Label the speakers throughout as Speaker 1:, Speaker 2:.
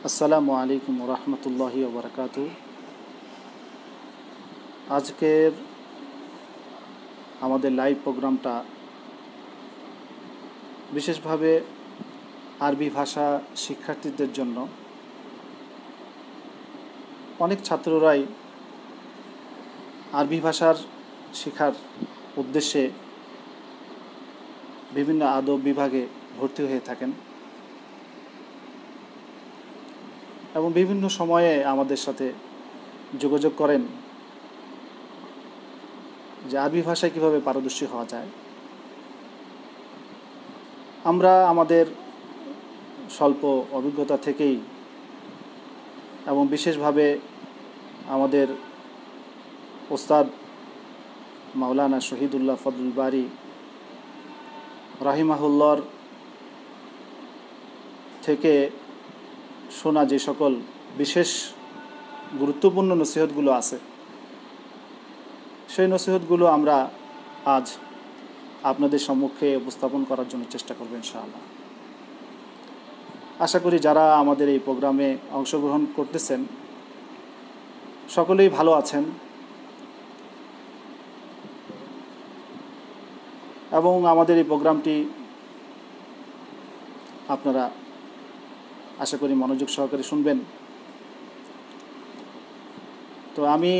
Speaker 1: আসসালামু আলাইকুম রহমতুল্লাহি ওবরাকাতু। আজকের আমাদের লাইভ প্রোগ্রামটা বিশেষভাবে আরবি ভাষা শিক্ষার্থীদের জন্য। অনেক ছাত্ররাই আরবি ভাষার শেখার উদ্দেশ্যে বিভিন্ন আদব বিভাগে ভর্তি হয়ে থাকেন এবং বিভিন্ন সময়ে আমাদের সাথে যোগাযোগ করেন যে আরবি ভাষায় কীভাবে পারদর্শী হওয়া যায়। আমরা আমাদের স্বল্প অভিজ্ঞতা থেকেই এবং বিশেষভাবে আমাদের ওস্তাদ মাওলানা শহীদুল্লাহ ফজলুল বারী রাহিমাহুল্লাহর থেকে শোনা যে সকল বিশেষ গুরুত্বপূর্ণ নসিহতগুলো আছে, সেই নসিহতগুলো আমরা আজ আপনাদের সম্মুখে উপস্থাপন করার জন্য চেষ্টা করব ইনশাআল্লাহ। আশা করি যারা আমাদের এই প্রোগ্রামে অংশগ্রহণ করতেছেন সকলেই ভালো আছেন এবং আমাদের এই প্রোগ্রামটি আপনারা আশা করি মনোযোগ সহকারে শুনবেন। তো আমি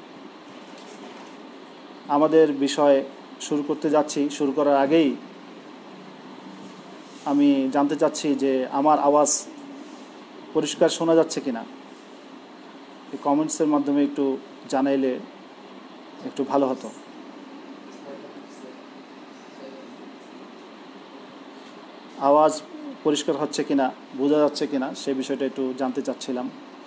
Speaker 1: আমাদের বিষয় শুরু করতে যাচ্ছি। শুরু করার আগেই আমি জানতে চাচ্ছি যে আমার আওয়াজ পরিষ্কার শোনা যাচ্ছে কিনা। এই কমেন্টসের মাধ্যমে একটু জানাইলে একটু ভালো হতো। আওয়াজ পরিষ্কার হচ্ছে কিনা, বোঝা যাচ্ছে কিনা, সেই বিষয়টা একটু জানতে চাচ্ছিলাম।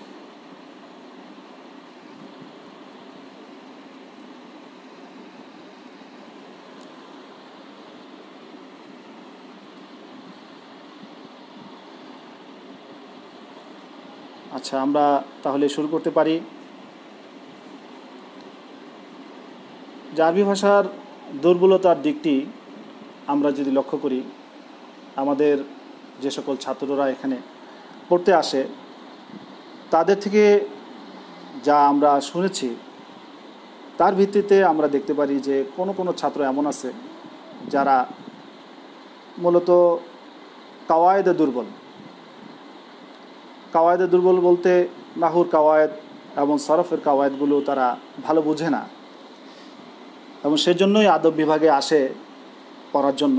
Speaker 1: আচ্ছা, আমরা তাহলে শুরু করতে পারি। যে আরবি ভাষার দুর্বলতার দিকটি আমরা যদি লক্ষ্য করি, আমাদের যে সকল ছাত্ররা এখানে পড়তে আসে তাদের থেকে যা আমরা শুনেছি তার ভিত্তিতে আমরা দেখতে পারি যে কোনো ছাত্র এমন আছে যারা মূলত কাওয়ায়েদে দুর্বল। কাওয়ায়েদে দুর্বল বলতে নাহুর কাওয়ায়েদ এবং সরফের কাওয়ায়েদগুলো তারা ভালো বোঝে না এবং সেজন্যই আদব বিভাগে আসে পড়ার জন্য।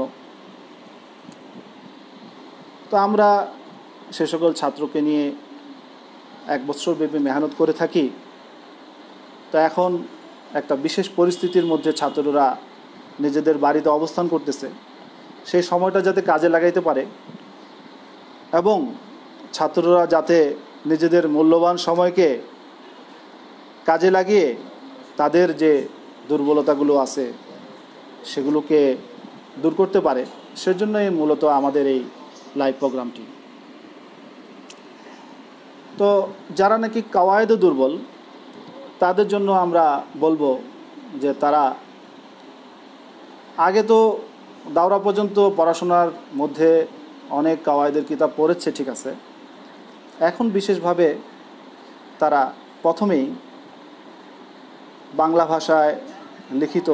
Speaker 1: তো আমরা সে সকল ছাত্রকে নিয়ে 1 বছর ব্যাপী মেহনত করে থাকি। তো এখন একটা বিশেষ পরিস্থিতির মধ্যে ছাত্ররা নিজেদের বাড়িতে অবস্থান করতেছে, সেই সময়টা যাতে কাজে লাগাইতে পারে এবং ছাত্ররা যাতে নিজেদের মূল্যবান সময়কে কাজে লাগিয়ে তাদের যে দুর্বলতাগুলো আছে সেগুলোকে দূর করতে পারে, সেজন্যই মূলত আমাদের এই লাইভ প্রোগ্রামটি। তো যারা নাকি কাওয়ায়েদে দুর্বল তাদের জন্য আমরা বলবো যে তারা আগে তো দাওরা পর্যন্ত পড়াশোনার মধ্যে অনেক কাওয়ায়েদের কিতাব পড়েছে, ঠিক আছে। এখন বিশেষভাবে তারা প্রথমেই বাংলা ভাষায় লিখিত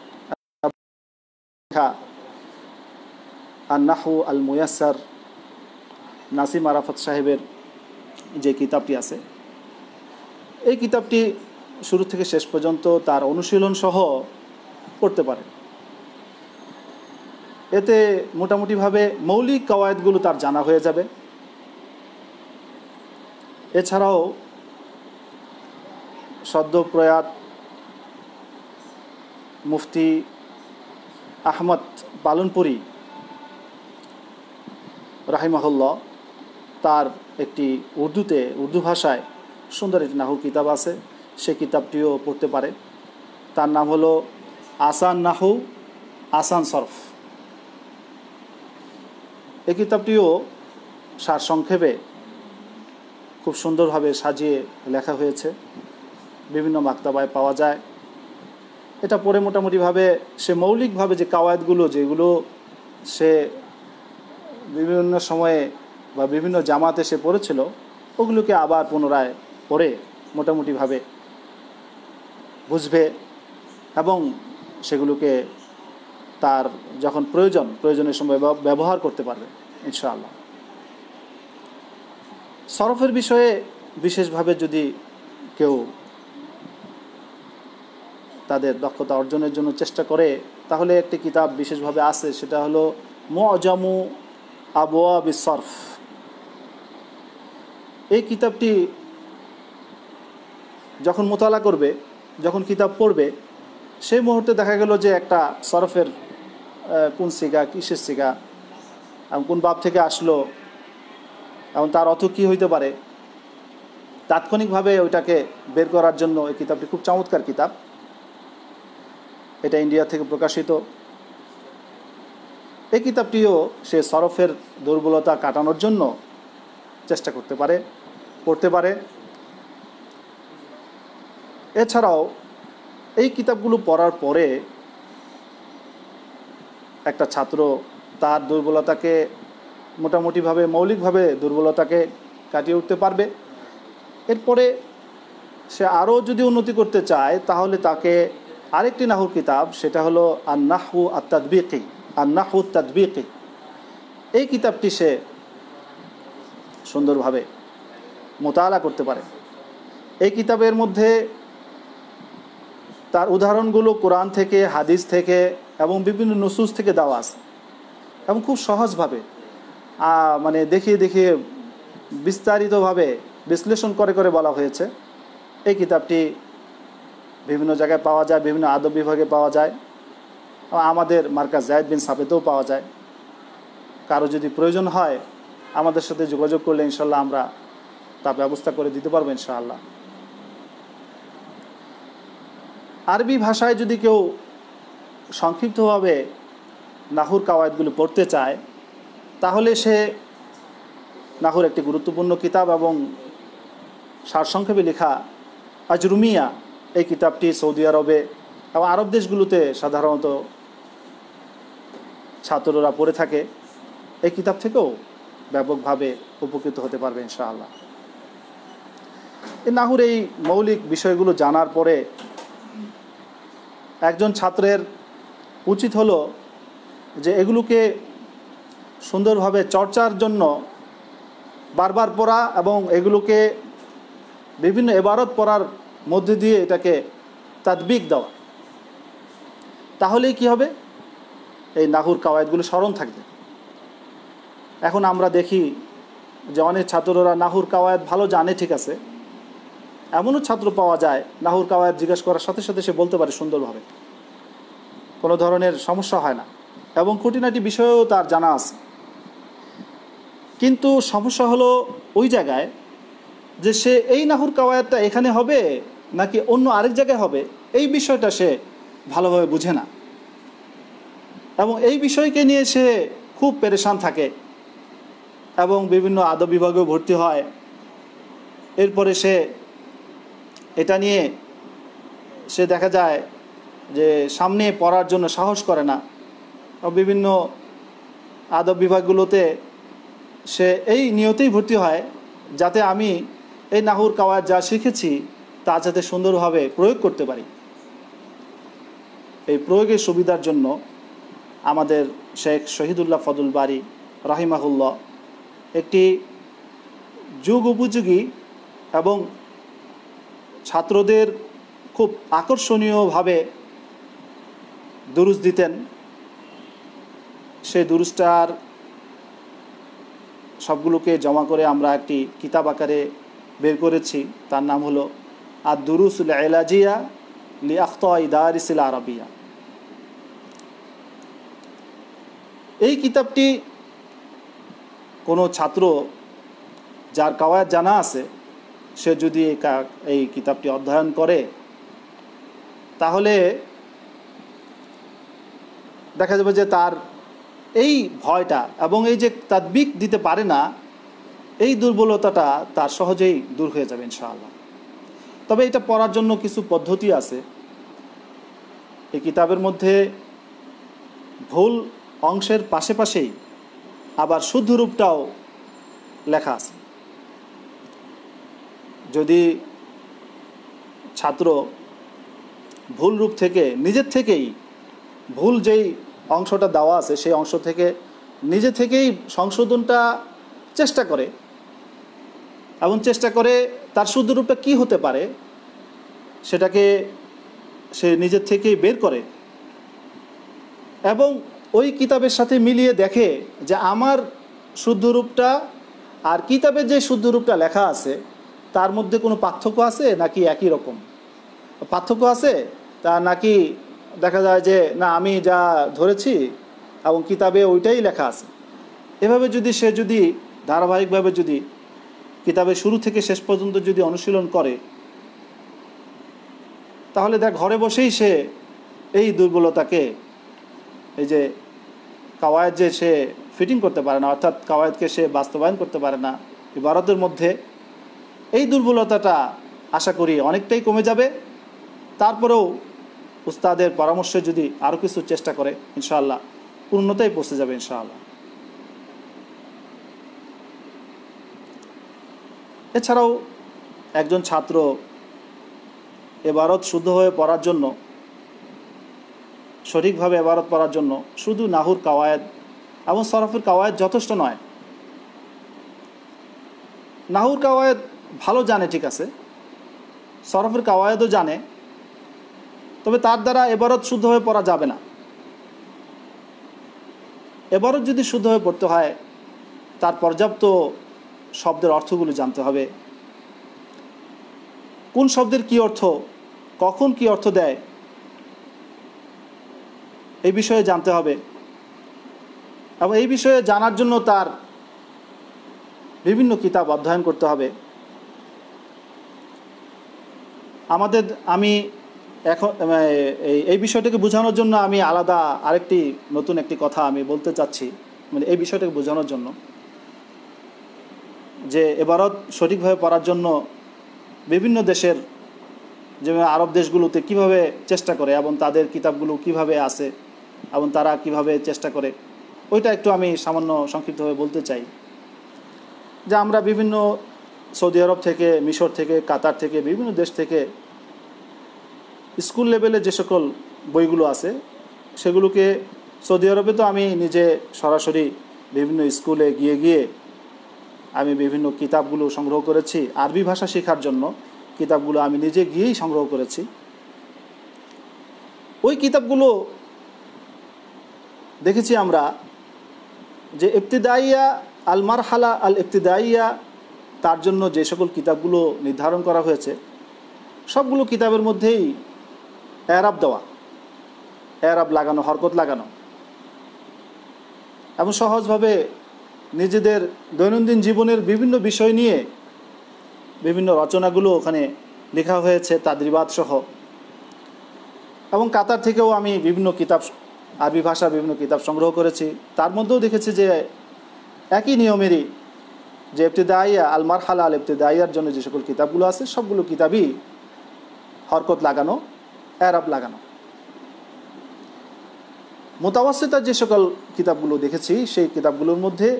Speaker 1: আন-নাহু আল-মুয়াসসার নাসিম আরাফাত সাহেবের যে কিতাবটি আছে, এই কিতাবটি শুরু থেকে শেষ পর্যন্ত তার অনুশীলন সহ পড়তে পারে। এতে মোটামুটিভাবে মৌলিক কাওয়ায়েদগুলো তার জানা হয়ে যাবে। এছাড়াও সদ্য প্রয়াত মুফতি আহমদ পালনপুরি রাহিমাহুল্লাহ তার একটি উর্দু ভাষায় সুন্দর একটি নাহু কিতাব আছে, সেই কিতাবটিও পড়তে পারে। তার নাম হলো আসান নাহু আসান সরফ। এই কিতাবটিও সারসংক্ষেপে খুব সুন্দরভাবে সাজিয়ে লেখা হয়েছে, বিভিন্ন মাকতাবায় পাওয়া যায়। এটা পড়ে মোটামুটিভাবে সে মৌলিকভাবে যে কাওয়ায়েদগুলো যেগুলো সে বিভিন্ন সময়ে বা বিভিন্ন জামাতে সে পড়েছিল ওগুলোকে আবার পুনরায় পড়ে মোটামুটিভাবে বুঝবে এবং সেগুলোকে তার যখন প্রয়োজনের সময় ব্যবহার করতে পারবে ইনশাআল্লাহ। সরফের বিষয়ে বিশেষভাবে যদি কেউ তাদের দক্ষতা অর্জনের জন্য চেষ্টা করে তাহলে একটি কিতাব বিশেষভাবে আছে, সেটা হলো মুআজামু আবওয়াবিস সরফ। এই কিতাবটি যখন মোতালা করবে, যখন কিতাব পড়বে, সেই মুহূর্তে দেখা গেল যে একটা সরফের কোন সিগা, কিসের সিগা এবং কোন বাব থেকে আসলো এবং তার অর্থ কী হইতে পারে, তাৎক্ষণিকভাবে ওইটাকে বের করার জন্য এই কিতাবটি খুব চমৎকার কিতাব। এটা ইন্ডিয়া থেকে প্রকাশিত। এই কিতাবটিও সে সরফের দুর্বলতা কাটানোর জন্য চেষ্টা করতে পারে, পড়তে পারে। এছাড়াও এই কিতাবগুলো পড়ার পরে একটা ছাত্র তার দুর্বলতাকে মোটামুটিভাবে মৌলিকভাবে দুর্বলতাকে কাটিয়ে উঠতে পারবে। এরপরে সে আরও যদি উন্নতি করতে চায় তাহলে তাকে আরেকটি নাহুর কিতাব, সেটা হলো আন-নাহু আত-তাদবিকি, আন-নাহু আত-তাদবিকি। এই কিতাবটি সে সুন্দরভাবে মোতালা করতে পারে। এই কিতাবের মধ্যে তার উদাহরণগুলো কোরআন থেকে, হাদিস থেকে এবং বিভিন্ন নুসুস থেকে দেওয়া আছে এবং খুব সহজভাবে মানে দেখিয়ে দেখিয়ে বিস্তারিতভাবে বিশ্লেষণ করে করে বলা হয়েছে। এই কিতাবটি বিভিন্ন জায়গায় পাওয়া যায়, বিভিন্ন আদব বিভাগে পাওয়া যায়, আমাদের মার্কাজ যায়েদ বিন সাবেতেও পাওয়া যায়। কারো যদি প্রয়োজন হয় আমাদের সাথে যোগাযোগ করলে ইনশাল্লাহ আমরা তা ব্যবস্থা করে দিতে পারবো ইনশাআল্লাহ। আরবি ভাষায় যদি কেউ সংক্ষিপ্তভাবে নাহুর কাওয়ায়েদগুলো পড়তে চায় তাহলে সে নাহুর একটি গুরুত্বপূর্ণ কিতাব এবং সারসংক্ষেপে লেখা আজরুমিয়া, এই কিতাবটি সৌদি আরবে এবং আরব দেশগুলোতে সাধারণত ছাত্ররা পড়ে থাকে। এই কিতাব থেকেও ব্যাপকভাবে উপকৃত হতে পারবে ইনশাআল্লাহ। এই নাহুর এই মৌলিক বিষয়গুলো জানার পরে একজন ছাত্রের উচিত হলো যে এগুলোকে সুন্দরভাবে চর্চার জন্য বারবার পড়া এবং এগুলোকে বিভিন্ন ইবারত পড়ার মধ্যে দিয়ে এটাকে তাদবিক দেওয়া। তাহলেই কি হবে, এই নাহুর কাওয়ায়েদগুলো স্মরণ থাকবে। এখন আমরা দেখি যে অনেক ছাত্ররা নাহুর কাওয়ায়েদ ভালো জানে, ঠিক আছে, এমনও ছাত্র পাওয়া যায় নাহুর কাওয়ায়েদ জিজ্ঞাসা করার সাথে সাথে সে বলতে পারে সুন্দরভাবে, কোনো ধরনের সমস্যা হয় না এবং খুঁটিনাটি বিষয়েও তার জানা আছে। কিন্তু সমস্যা হলো ওই জায়গায় যে সে এই নাহুর কাওয়ায়েদটা এখানে হবে নাকি অন্য আরেক জায়গায় হবে, এই বিষয়টা সে ভালোভাবে বুঝে না এবং এই বিষয়কে নিয়ে সে খুব পেরেশান থাকে এবং বিভিন্ন আদব বিভাগেও ভর্তি হয়। এরপরে সে এটা নিয়ে সে দেখা যায় যে সামনে পড়ার জন্য সাহস করে না। বিভিন্ন আদব বিভাগগুলোতে সে এই নিয়তেই ভর্তি হয় যাতে আমি এই নাহুর কাওয়ায়েদ যা শিখেছি তা যাতে সুন্দরভাবে প্রয়োগ করতে পারি। এই প্রয়োগের সুবিধার জন্য আমাদের শেখ শহীদুল্লাহ ফজল বারী রাহিমাহুল্লাহ একটি যুগ উপযোগী এবং ছাত্রদের খুব আকর্ষণীয়ভাবে দুরুস দিতেন। সেই দুরুসটার সবগুলোকে জমা করে আমরা একটি কিতাব আকারে বের করেছি, তার নাম হলো আদ-দুরুসুল ইলাজিয়া লি আখতাই দারিসিল আরাবিয়া। এই কিতাবটি কোনো ছাত্র যার কাওয়ায়েদ জানা আছে সে যদি এই কিতাবটি অধ্যয়ন করে তাহলে দেখা যাবে যে তার এই ভয়টা এবং এই যে তাদবিক দিতে পারে না, এই দুর্বলতাটা তার সহজেই দূর হয়ে যাবে ইনশাআল্লাহ। তবে এটা পড়ার জন্য কিছু পদ্ধতি আছে। এই কিতাবের মধ্যে ভুল অংশের পাশে পাশেই আবার শুদ্ধ রূপটাও লেখা আছে। যদি ছাত্র ভুল রূপ থেকে নিজের থেকেই ভুল যেই অংশটা দেওয়া আছে সেই অংশ থেকে নিজে থেকেই সংশোধনটা চেষ্টা করে এবং চেষ্টা করে তার শুদ্ধ রূপটা কী হতে পারে সেটাকে সে নিজের থেকেই বের করে এবং ওই কিতাবের সাথে মিলিয়ে দেখে যে আমার শুদ্ধ রূপটা আর কিতাবের যে শুদ্ধ রূপটা লেখা আছে তার মধ্যে কোনো পার্থক্য আছে নাকি একই রকম পার্থক্য আছে, তা নাকি দেখা যায় যে না আমি যা ধরেছি এবং কিতাবে ওইটাই লেখা আছে। এভাবে যদি সে ধারাবাহিকভাবে যদি কিতাবের শুরু থেকে শেষ পর্যন্ত যদি অনুশীলন করে তাহলে ঘরে বসেই সে এই দুর্বলতাকে, এই যে কাওয়ায়েদ যে সে ফিটিং করতে পারে না, অর্থাৎ কাওয়ায়েদকে সে বাস্তবায়ন করতে পারে না ইবারতের মধ্যে, এই দুর্বলতাটা আশা করি অনেকটাই কমে যাবে। তারপরেও উস্তাদের পরামর্শে যদি আরও কিছু চেষ্টা করে ইনশাআল্লাহ পূর্ণতায় পৌঁছে যাবে ইনশাআল্লাহ। এছাড়াও একজন ছাত্র ইবারত শুদ্ধ হয়ে পড়ার জন্য, সঠিকভাবে ইবারত পড়ার জন্য শুধু নাহুর কাওয়ায়েদ এবং সরফের কাওয়ায়েদ যথেষ্ট নয়। নাহুর কাওয়ায়েদ ভালো জানে, ঠিক আছে, সরফের কাওয়ায়েদও জানে, তবে তার দ্বারা ইবারত শুদ্ধ হয়ে পড়া যাবে না। ইবারত যদি শুদ্ধ হয়ে পড়তে হয় তার পর্যাপ্ত শব্দের অর্থগুলো জানতে হবে, কোন শব্দের কী অর্থ, কখন কী অর্থ দেয় এই বিষয়ে জানতে হবে এবং এই বিষয়ে জানার জন্য তার বিভিন্ন কিতাব অধ্যয়ন করতে হবে। আমি এখন এই বিষয়টাকে বোঝানোর জন্য আমি আলাদা আরেকটি নতুন একটি কথা আমি বলতে চাচ্ছি, মানে এই বিষয়টাকে বোঝানোর জন্য যে ইবারত সঠিকভাবে পড়ার জন্য বিভিন্ন দেশের, যেমন আরব দেশগুলোতে কিভাবে চেষ্টা করে এবং তাদের কিতাবগুলো কিভাবে আছে এবং তারা কিভাবে চেষ্টা করে, ওইটা একটু আমি সামান্য সংক্ষিপ্তভাবে বলতে চাই। যে আমরা বিভিন্ন সৌদি আরব থেকে, মিশর থেকে, কাতার থেকে, বিভিন্ন দেশ থেকে স্কুল লেভেলে যে সকল বইগুলো আছে সেগুলোকে, সৌদি আরবে তো আমি নিজে সরাসরি বিভিন্ন স্কুলে গিয়ে আমি বিভিন্ন কিতাবগুলো সংগ্রহ করেছি। আরবি ভাষা শেখার জন্য কিতাবগুলো আমি নিজে গিয়েই সংগ্রহ করেছি। ওই কিতাবগুলো দেখেছি আমরা যে ইবতিদাইয়া আল মারহালা আল ইবতিদাইয়া, তার জন্য যে সকল কিতাবগুলো নির্ধারণ করা হয়েছে সবগুলো কিতাবের মধ্যেই এরাব দেওয়া, এরাব লাগানো, হরকত লাগানো এবং সহজভাবে নিজেদের দৈনন্দিন জীবনের বিভিন্ন বিষয় নিয়ে বিভিন্ন রচনাগুলো ওখানে লেখা হয়েছে তাদরিবাত সহ। এবং কাতার থেকেও আমি বিভিন্ন কিতাব, আরবি ভাষার বিভিন্ন কিতাব সংগ্রহ করেছি। তার মধ্যেও দেখেছি যে একই নিয়মেরই, যে ইবতিদাইয়া আল মারহালা আল ইবতিদাইয়ার জন্য যে সকল কিতাবগুলো আছে সবগুলো কিতাবই হরকত লাগানো, এরাব লাগানো। মুতাওয়াসিতার যে সকল কিতাবগুলো দেখেছি সেই কিতাবগুলোর মধ্যে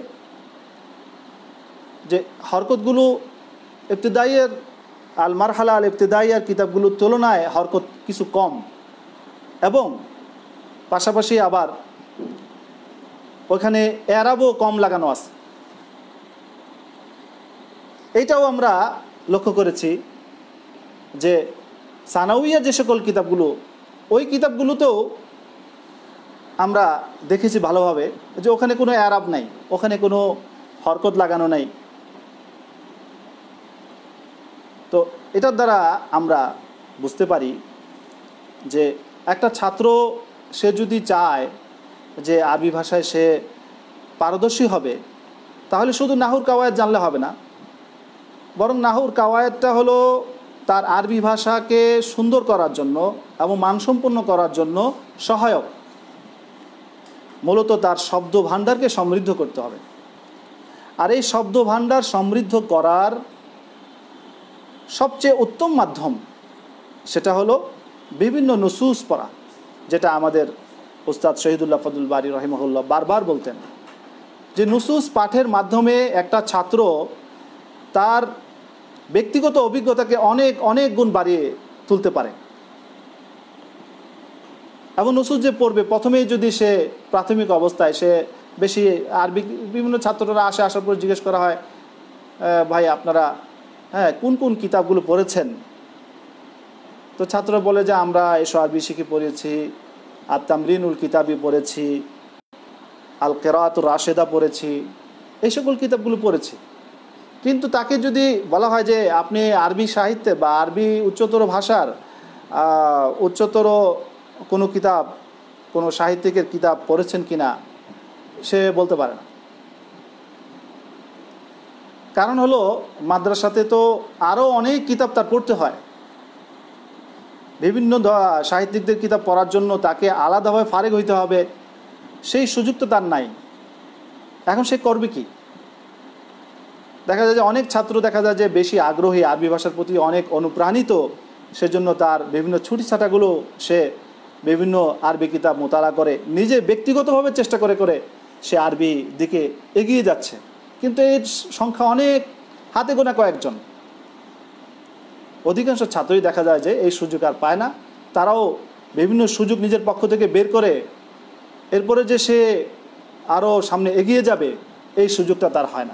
Speaker 1: যে হরকতগুলো ইবতিদাইয়ার আল মারহালা আল ইবতিদাইয়ার কিতাবগুলোর তুলনায় হরকত কিছু কম এবং পাশাপাশি আবার ওখানে এরাবও কম লাগানো আছে। এইটাও আমরা লক্ষ্য করেছি যে সানাউইয়া যে সকল কিতাবগুলো, ওই কিতাবগুলোতেও আমরা দেখেছি ভালোভাবে যে ওখানে কোনো এরাব নাই, ওখানে কোনো হরকত লাগানো নাই। তো এটার দ্বারা আমরা বুঝতে পারি যে একটা ছাত্র সে যদি চায় যে আরবি ভাষায় সে পারদর্শী হবে তাহলে শুধু নাহুর কাওয়ায়েদ জানলে হবে না, বরং নাহুর কাওয়ায়েদটা হলো তার আরবি ভাষাকে সুন্দর করার জন্য এবং মানসম্পন্ন করার জন্য সহায়ক। মূলত তার শব্দ ভাণ্ডারকে সমৃদ্ধ করতে হবে। আর এই শব্দ ভাণ্ডার সমৃদ্ধ করার সবচেয়ে উত্তম মাধ্যম সেটা হলো বিভিন্ন নুসুস পড়া, যেটা আমাদের উস্তাদ শহীদুল্লাহ ফজলুল বারী রহিমাহুল্লাহ বারবার বলতেন যে নুসুস পাঠের মাধ্যমে একটা ছাত্র তার ব্যক্তিগত অভিজ্ঞতাকে অনেক অনেক গুণ বাড়িয়ে তুলতে পারে। এবং নুসুজ যে পড়বে প্রথমেই যদি সে প্রাথমিক অবস্থায় সে বেশি আরবি, বিভিন্ন ছাত্ররা আসার পর জিজ্ঞেস করা হয়, ভাই আপনারা কোন কোন কিতাবগুলো পড়েছেন? তো ছাত্ররা বলে যে আমরা এসো আরবি শিখে পড়েছি, আর তামরিনুল কিতাবই পড়েছি, আল কেরাতুর রাশেদা পড়েছি, এই সকল কিতাবগুলো পড়েছি। কিন্তু তাকে যদি বলা হয় যে আপনি আরবি সাহিত্যে বা আরবি উচ্চতর ভাষার উচ্চতর কোনো কিতাব, কোনো সাহিত্যিকের কিতাব পড়েছেন কিনা, সে বলতে পারে না। কারণ হলো মাদ্রাসাতে তো আরও অনেক কিতাব তার পড়তে হয়। বিভিন্ন সাহিত্যিকদের কিতাব পড়ার জন্য তাকে আলাদাভাবে ফারেক হইতে হবে, সেই সুযোগ তো তার নাই। এখন সে করবে কি? দেখা যায় যে অনেক ছাত্র দেখা যায় যে বেশি আগ্রহী, আরবি ভাষার প্রতি অনেক অনুপ্রাণিত, সেজন্য তার বিভিন্ন ছুটিছাটাগুলো সে বিভিন্ন আরবি কিতাব মোতালা করে, নিজে ব্যক্তিগতভাবে চেষ্টা করে করে সে আরবি দিকে এগিয়ে যাচ্ছে। কিন্তু এর সংখ্যা অনেক, হাতে গোনা কয়েকজন। অধিকাংশ ছাত্রই দেখা যায় যে এই সুযোগ আর পায় না। তারাও বিভিন্ন সুযোগ নিজের পক্ষ থেকে বের করে এরপরে যে সে আরও সামনে এগিয়ে যাবে, এই সুযোগটা তার হয় না।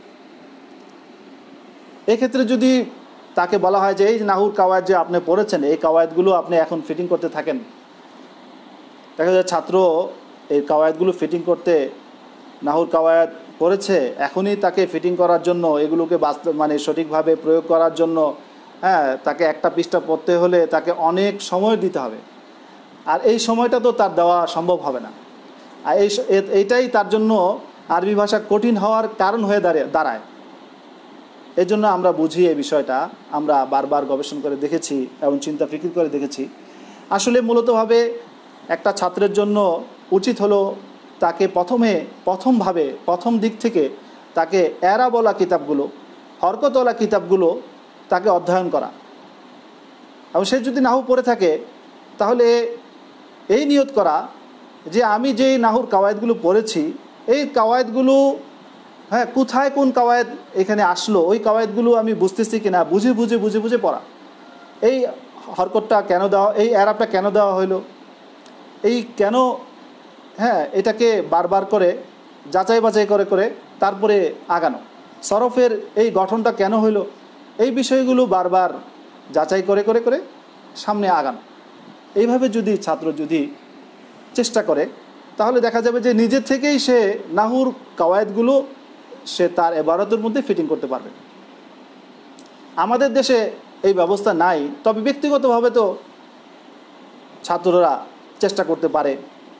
Speaker 1: এক্ষেত্রে যদি তাকে বলা হয় যে এই নাহুর কাওয়ায়েদ যে আপনি পড়েছেন, এই কাওয়ায়েদগুলো আপনি এখন ফিটিং করতে থাকেন, দেখা যায় ছাত্র এই কাওয়ায়েদগুলো ফিটিং করতে, নাহুর কাওয়ায়েদ পড়েছে, এখনই তাকে ফিটিং করার জন্য, এগুলোকে বাস্তব মানে সঠিকভাবে প্রয়োগ করার জন্য তাকে একটা পৃষ্ঠা পড়তে হলে তাকে অনেক সময় দিতে হবে। আর এই সময়টা তো তার দেওয়া সম্ভব হবে না। আর এইটাই তার জন্য আরবি ভাষা কঠিন হওয়ার কারণ হয়ে দাঁড়ায়। এই জন্য আমরা বুঝি এই বিষয়টা, আমরা বারবার গবেষণা করে দেখেছি এবং চিন্তা ফিকির করে দেখেছি। আসলে মূলতভাবে একটা ছাত্রের জন্য উচিত হলো তাকে প্রথম দিক থেকে তাকে এরাবলা কিতাবগুলো, হরকতওয়ালা কিতাবগুলো তাকে অধ্যয়ন করা। এবং সে যদি নাহু পড়ে থাকে তাহলে এই নিয়ত করা যে আমি যেই নাহুর কাওয়ায়েদগুলো পড়েছি, এই কাওয়ায়েদগুলো কোথায় কোন কাওয়ায়েদ এখানে আসলো, ওই কাওয়ায়েদগুলো আমি বুঝতেছি কিনা, বুঝে বুঝে পড়া। এই হরকতটা কেন দেওয়া, এই এরাবটা কেন দেওয়া হইলো, এই কেন এটাকে বারবার করে যাচাই বাছাই করে করে তারপরে আগানো। সরফের এই গঠনটা কেন হইলো, এই বিষয়গুলো বারবার যাচাই করে করে করে সামনে আগানো। এইভাবে যদি ছাত্র যদি চেষ্টা করে তাহলে দেখা যাবে যে নিজের থেকেই সে নাহুর কাওয়ায়েদগুলো সে তার ইবারতের মধ্যে ফিটিং করতে পারবে। আমাদের দেশে এই ব্যবস্থা নাই, তবে ব্যক্তিগতভাবে তো ছাত্ররা চেষ্টা করতে পারে।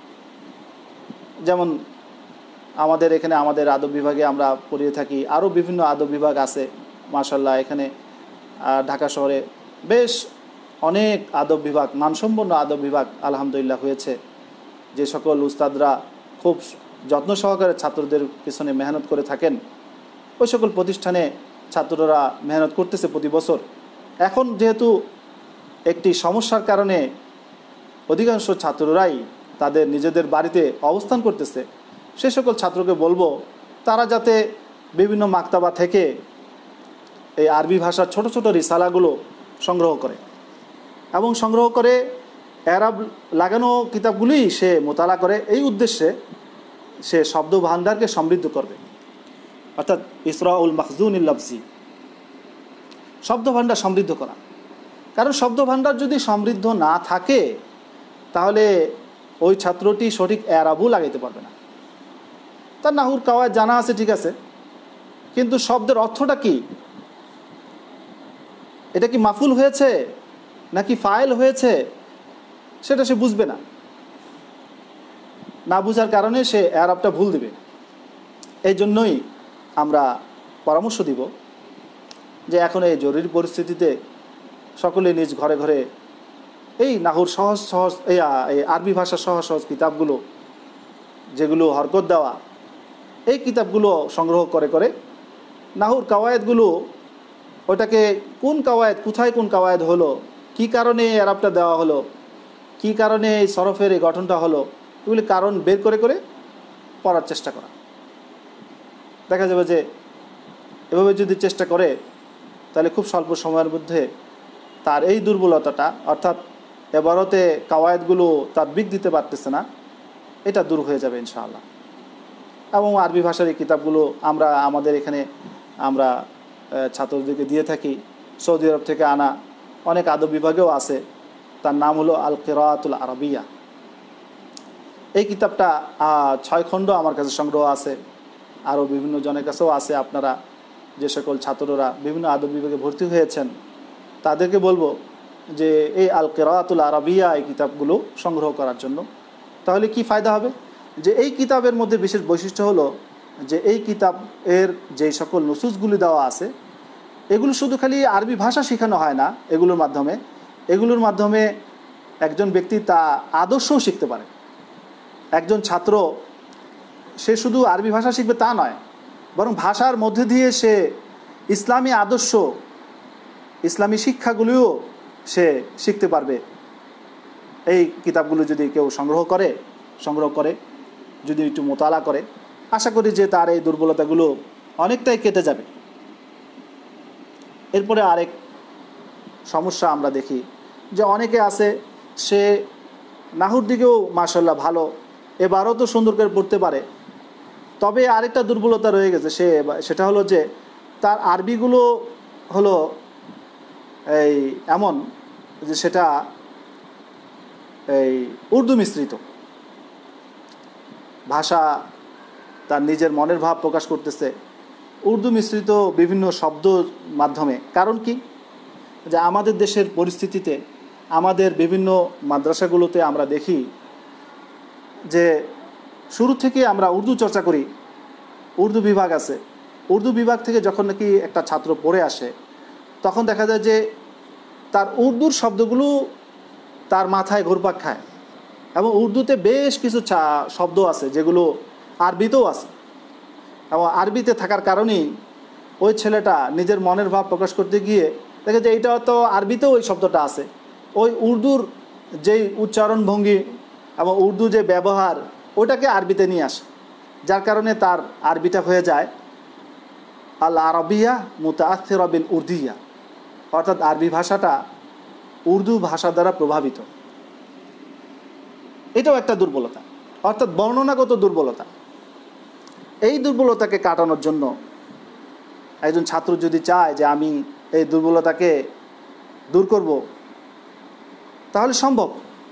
Speaker 1: যেমন আমাদের এখানে আমাদের আদব বিভাগে আমরা পড়িয়ে থাকি, আরও বিভিন্ন আদব বিভাগ আছে মাশাআল্লাহ। এখানে ঢাকা শহরে বেশ অনেক আদব বিভাগ, মানসম্পন্ন আদব বিভাগ আলহামদুলিল্লাহ হয়েছে। যে সকল উস্তাদরা খুব যত্ন সহকারে ছাত্রদের পিছনে মেহনত করে থাকেন, ওই সকল প্রতিষ্ঠানে ছাত্ররা মেহনত করতেছে প্রতি বছর। এখন যেহেতু একটি সমস্যার কারণে অধিকাংশ ছাত্ররাই তাদের নিজেদের বাড়িতে অবস্থান করতেছে, সে সকল ছাত্রকে বলবো তারা যাতে বিভিন্ন মাকতাবা থেকে এই আরবি ভাষার ছোট ছোট রিসালাগুলো সংগ্রহ করে এবং সংগ্রহ করে এরাব লাগানো কিতাবগুলিই সে মোতালা করে। এই উদ্দেশ্যে সে শব্দ ভান্ডারকে সমৃদ্ধ করবে, অর্থাৎ ইসরাউল মাখজুনিল লফজি, শব্দ ভান্ডার সমৃদ্ধ করা। কারণ শব্দ ভান্ডার যদি সমৃদ্ধ না থাকে তাহলে ওই ছাত্রটি সঠিক এরাবও লাগাইতে পারবে না। তার নাহুর কাওয়ায়েদ জানা আছে ঠিক আছে, কিন্তু শব্দের অর্থটা কি, এটা কি মাফুল হয়েছে নাকি ফাইল হয়েছে, সেটা সে বুঝবে না। না বুঝার কারণে সে এরাবটা ভুল দিবে। এই জন্যই আমরা পরামর্শ দিব যে এখন এই জরুরি পরিস্থিতিতে সকলে নিজ ঘরে ঘরে এই নাহুর সহজ সহজ এই আরবি ভাষার সহজ সহজ কিতাবগুলো, যেগুলো হরকত দেওয়া, এই কিতাবগুলো সংগ্রহ করে করে নাহুর কাওয়ায়েদগুলো, ওটাকে কোন কাওয়ায়েদ, কোথায় কোন কাওয়ায়েদ হলো, কি কারণে এরাবটা দেওয়া হলো, কি কারণে এই সরফের এই গঠনটা হলো, এগুলি কারণ বের করে করে পড়ার চেষ্টা করা। দেখা যাবে যে এভাবে যদি চেষ্টা করে তাহলে খুব স্বল্প সময়ের মধ্যে তার এই দুর্বলতাটা, অর্থাৎ এবারতে কাওয়ায়েদগুলো তার বিক দিতে পারতেছে না, এটা দূর হয়ে যাবে ইনশাআল্লাহ। এবং আরবি ভাষার এই কিতাবগুলো আমরা আমাদের এখানে আমরা ছাত্রদেরকে দিয়ে থাকি। সৌদি আরব থেকে আনা অনেক আদব বিভাগেও আছে, তার নাম হলো আল কিরাআতুল আরবিয়া। এই কিতাবটা 6 খণ্ড আমার কাছে সংগ্রহ আছে, আরও বিভিন্ন জনের কাছেও আছে। আপনারা যে সকল ছাত্ররা বিভিন্ন আদব বিভাগে ভর্তি হয়েছেন তাদেরকে বলবো যে এই আল কিরাআতুল আরবিয়া এই কিতাবগুলো সংগ্রহ করার জন্য। তাহলে কি ফায়দা হবে? যে এই কিতাবের মধ্যে বিশেষ বৈশিষ্ট্য হলো যে এই কিতাব এর যেই সকল নুসুসগুলি দেওয়া আছে এগুলো শুধু খালি আরবি ভাষা শেখানো হয় না, এগুলোর মাধ্যমে একজন ব্যক্তি তা আদর্শও শিখতে পারে। একজন ছাত্র সে শুধু আরবি ভাষা শিখবে তা নয়, বরং ভাষার মধ্যে দিয়ে সে ইসলামী আদর্শ, ইসলামী শিক্ষাগুলিও সে শিখতে পারবে। এই কিতাবগুলো যদি কেউ সংগ্রহ করে যদি একটু মোতালা করে, আশা করি যে তার এই দুর্বলতাগুলো অনেকটাই কেটে যাবে। এরপরে আরেক সমস্যা আমরা দেখি যে অনেকে আছে সে নাহুর দিকেও মাশাআল্লাহ ভালো, এবারও তো সুন্দর করে পড়তে পারে, তবে আরেকটা দুর্বলতা রয়ে গেছে সেটা হলো যে তার আরবিগুলো হলো এই এমন যে সেটা এই উর্দু মিশ্রিত ভাষা, তার নিজের মনের ভাব প্রকাশ করতেছে উর্দু মিশ্রিত বিভিন্ন শব্দ মাধ্যমে। কারণ কি, যে আমাদের দেশের পরিস্থিতিতে আমাদের বিভিন্ন মাদ্রাসাগুলোতে আমরা দেখি যে শুরু থেকে আমরা উর্দু চর্চা করি, উর্দু বিভাগ আছে, উর্দু বিভাগ থেকে যখন নাকি একটা ছাত্র পড়ে আসে তখন দেখা যায় যে তার উর্দুর শব্দগুলো তার মাথায় ঘুরপাক খায়, এবং উর্দুতে বেশ কিছু শব্দ আছে যেগুলো আরবিতেও আছে, এবং আরবিতে থাকার কারণেই ওই ছেলেটা নিজের মনের ভাব প্রকাশ করতে গিয়ে দেখে যে এইটা তো আরবিতেও ওই শব্দটা আছে, ওই উর্দুর যেই উচ্চারণ ভঙ্গি এবং উর্দু যে ব্যবহার ওটাকে আরবিতে নিয়ে আসে, যার কারণে তার আরবিটা হয়ে যায় আল আরবিয়া মুতাআথিরা বিল উর্দিয়া, অর্থাৎ আরবি ভাষাটা উর্দু ভাষা দ্বারা প্রভাবিত। এটাও একটা দুর্বলতা, অর্থাৎ বর্ণনাগত দুর্বলতা। এই দুর্বলতাকে কাটানোর জন্য একজন ছাত্র যদি চায় যে আমি এই দুর্বলতাকে দূর করব, তাহলে সম্ভব।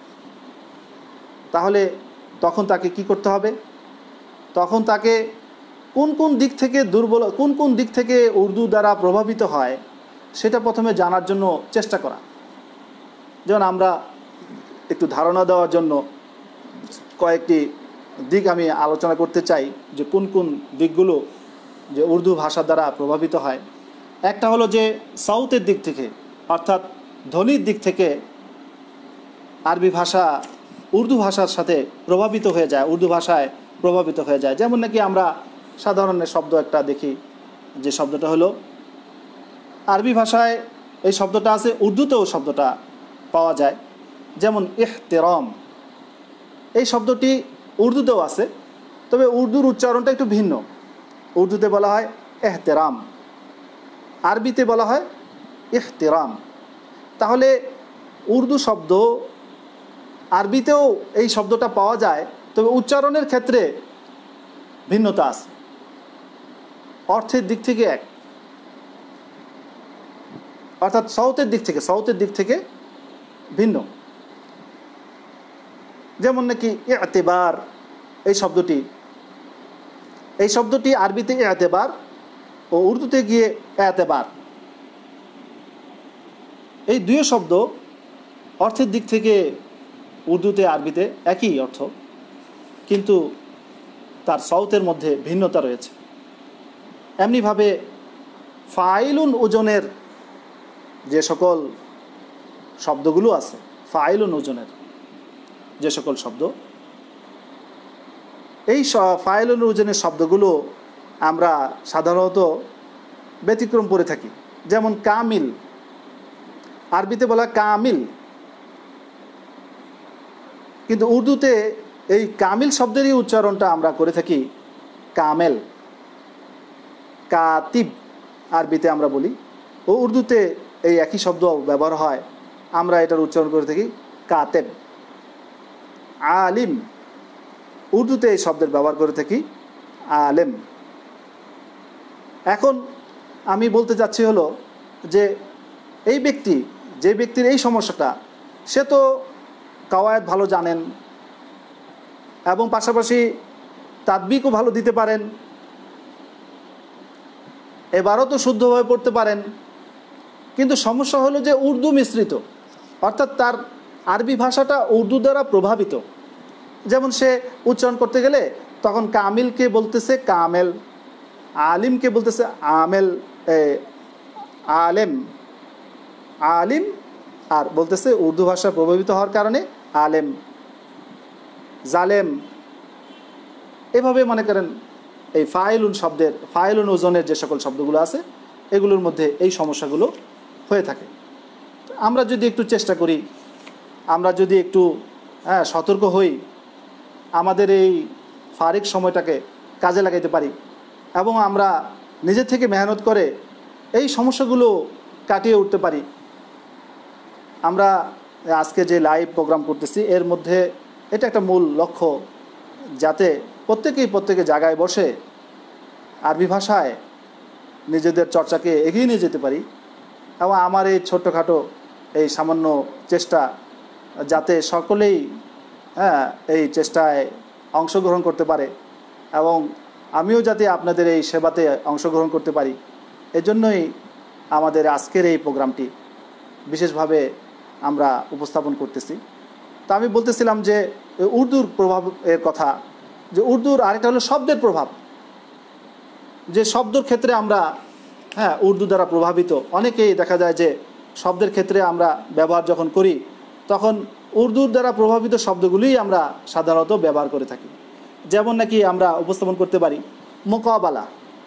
Speaker 1: তাহলে তখন তাকে কি করতে হবে? তখন তাকে কোন কোন দিক থেকে উর্দু দ্বারা প্রভাবিত হয় সেটা প্রথমে জানার জন্য চেষ্টা করা। যেমন আমরা একটু ধারণা দেওয়ার জন্য কয়েকটি দিক আমি আলোচনা করতে চাই যে কোন কোন দিকগুলো যে উর্দু ভাষা দ্বারা প্রভাবিত হয়। একটা হলো যে সাউথের দিক থেকে, অর্থাৎ ধ্বনির দিক থেকে আরবি ভাষা উর্দু ভাষার সাথে প্রভাবিত হয়ে যায়, উর্দু ভাষায় প্রভাবিত হয়ে যায়। যেমন নাকি আমরা সাধারণ শব্দ একটা দেখি, যে শব্দটা হলো আরবি ভাষায় এই শব্দটা আছে, উর্দুতেও শব্দটা পাওয়া যায়। যেমন ইহতেরাম, এই শব্দটি উর্দুতেও আছে, তবে উর্দুর উচ্চারণটা একটু ভিন্ন। উর্দুতে বলা হয় এহতেরাম, আরবিতে বলা হয় ইহতেরাম। তাহলে উর্দু শব্দ আরবিতেও এই শব্দটা পাওয়া যায়, তবে উচ্চারণের ক্ষেত্রে ভিন্নতা আছে, অর্থের দিক থেকে এক, অর্থাৎ সাউথের দিক থেকে ভিন্ন। যেমন নাকি ইতিবার, এই শব্দটি আরবিতে ইতিবার ও উর্দুতে গিয়ে এতেবার, এই দুই শব্দ অর্থের দিক থেকে উর্দুতে আরবিতে একই অর্থ, কিন্তু তার সাউথের মধ্যে ভিন্নতা রয়েছে। এমনিভাবে ফাইলুন ওজনের যে সকল শব্দগুলো আছে, ফাইলুন ওজনের যে সকল শব্দ, এই ফাইলুন ওজনের শব্দগুলো আমরা সাধারণত ব্যতিক্রম করে থাকি। যেমন কামিল, আরবিতে বলা কামিল, কিন্তু উর্দুতে এই কামিল শব্দেরই উচ্চারণটা আমরা করে থাকি কামেল। কাতিব আরবিতে আমরা বলি, ও উর্দুতে এই একই শব্দ ব্যবহার হয়, আমরা এটার উচ্চারণ করে থাকি কাতেব। আলিম, উর্দুতে এই শব্দের ব্যবহার করে থাকি আলেম। এখন আমি বলতে চাচ্ছি হলো যে এই ব্যক্তি, যে ব্যক্তির এই সমস্যাটা, সে তো কাওয়ায়েদ ভালো জানেন এবং পাশাপাশি তাদবিকও ভালো দিতে পারেন, এবারও তো শুদ্ধভাবে পড়তে পারেন, কিন্তু সমস্যা হলো যে উর্দু মিশ্রিত, অর্থাৎ তার আরবি ভাষাটা উর্দু দ্বারা প্রভাবিত। যেমন সে উচ্চারণ করতে গেলে তখন কামিলকে বলতেছে কামেল, আলিমকে বলতেছে আমেল, আলেম, আলিম, আর বলতেছে উর্দু ভাষা প্রভাবিত হওয়ার কারণে আলেম, জালেম। এভাবে মনে করেন এই ফাইলুন শব্দের, ফাইলুন ওজনের যে সকল শব্দগুলো আছে এগুলোর মধ্যে এই সমস্যাগুলো হয়ে থাকে। আমরা যদি একটু চেষ্টা করি, আমরা যদি একটু সতর্ক হই, আমাদের এই ফারিক সময়টাকে কাজে লাগাইতে পারি এবং আমরা নিজে থেকে মেহনত করে এই সমস্যাগুলো কাটিয়ে উঠতে পারি। আমরা আজকে যে লাইভ প্রোগ্রাম করতেছি এর মধ্যে এটা একটা মূল লক্ষ্য, যাতে প্রত্যেকে জায়গায় বসে আরবি ভাষায় নিজেদের চর্চাকে এগিয়ে নিয়ে যেতে পারি। এবং আমার এই ছোট্টখাটো এই সামান্য চেষ্টা, যাতে সকলেই এই চেষ্টায় অংশগ্রহণ করতে পারে এবং আমিও যাতে আপনাদের এই সেবাতে অংশগ্রহণ করতে পারি, এজন্যই আমাদের আজকের এই প্রোগ্রামটি বিশেষভাবে আমরা উপস্থাপন করতেছি। তা আমি বলতেছিলাম যে উর্দুর প্রভাব এর কথা, যে উর্দুর আরেকটা হলো শব্দের প্রভাব, যে শব্দের ক্ষেত্রে আমরা উর্দু দ্বারা প্রভাবিত। অনেকেই দেখা যায় যে শব্দের ক্ষেত্রে আমরা ব্যবহার যখন করি তখন উর্দুর দ্বারা প্রভাবিত শব্দগুলিই আমরা সাধারণত ব্যবহার করে থাকি। যেমন নাকি আমরা উপস্থাপন করতে পারি মোকাবালা,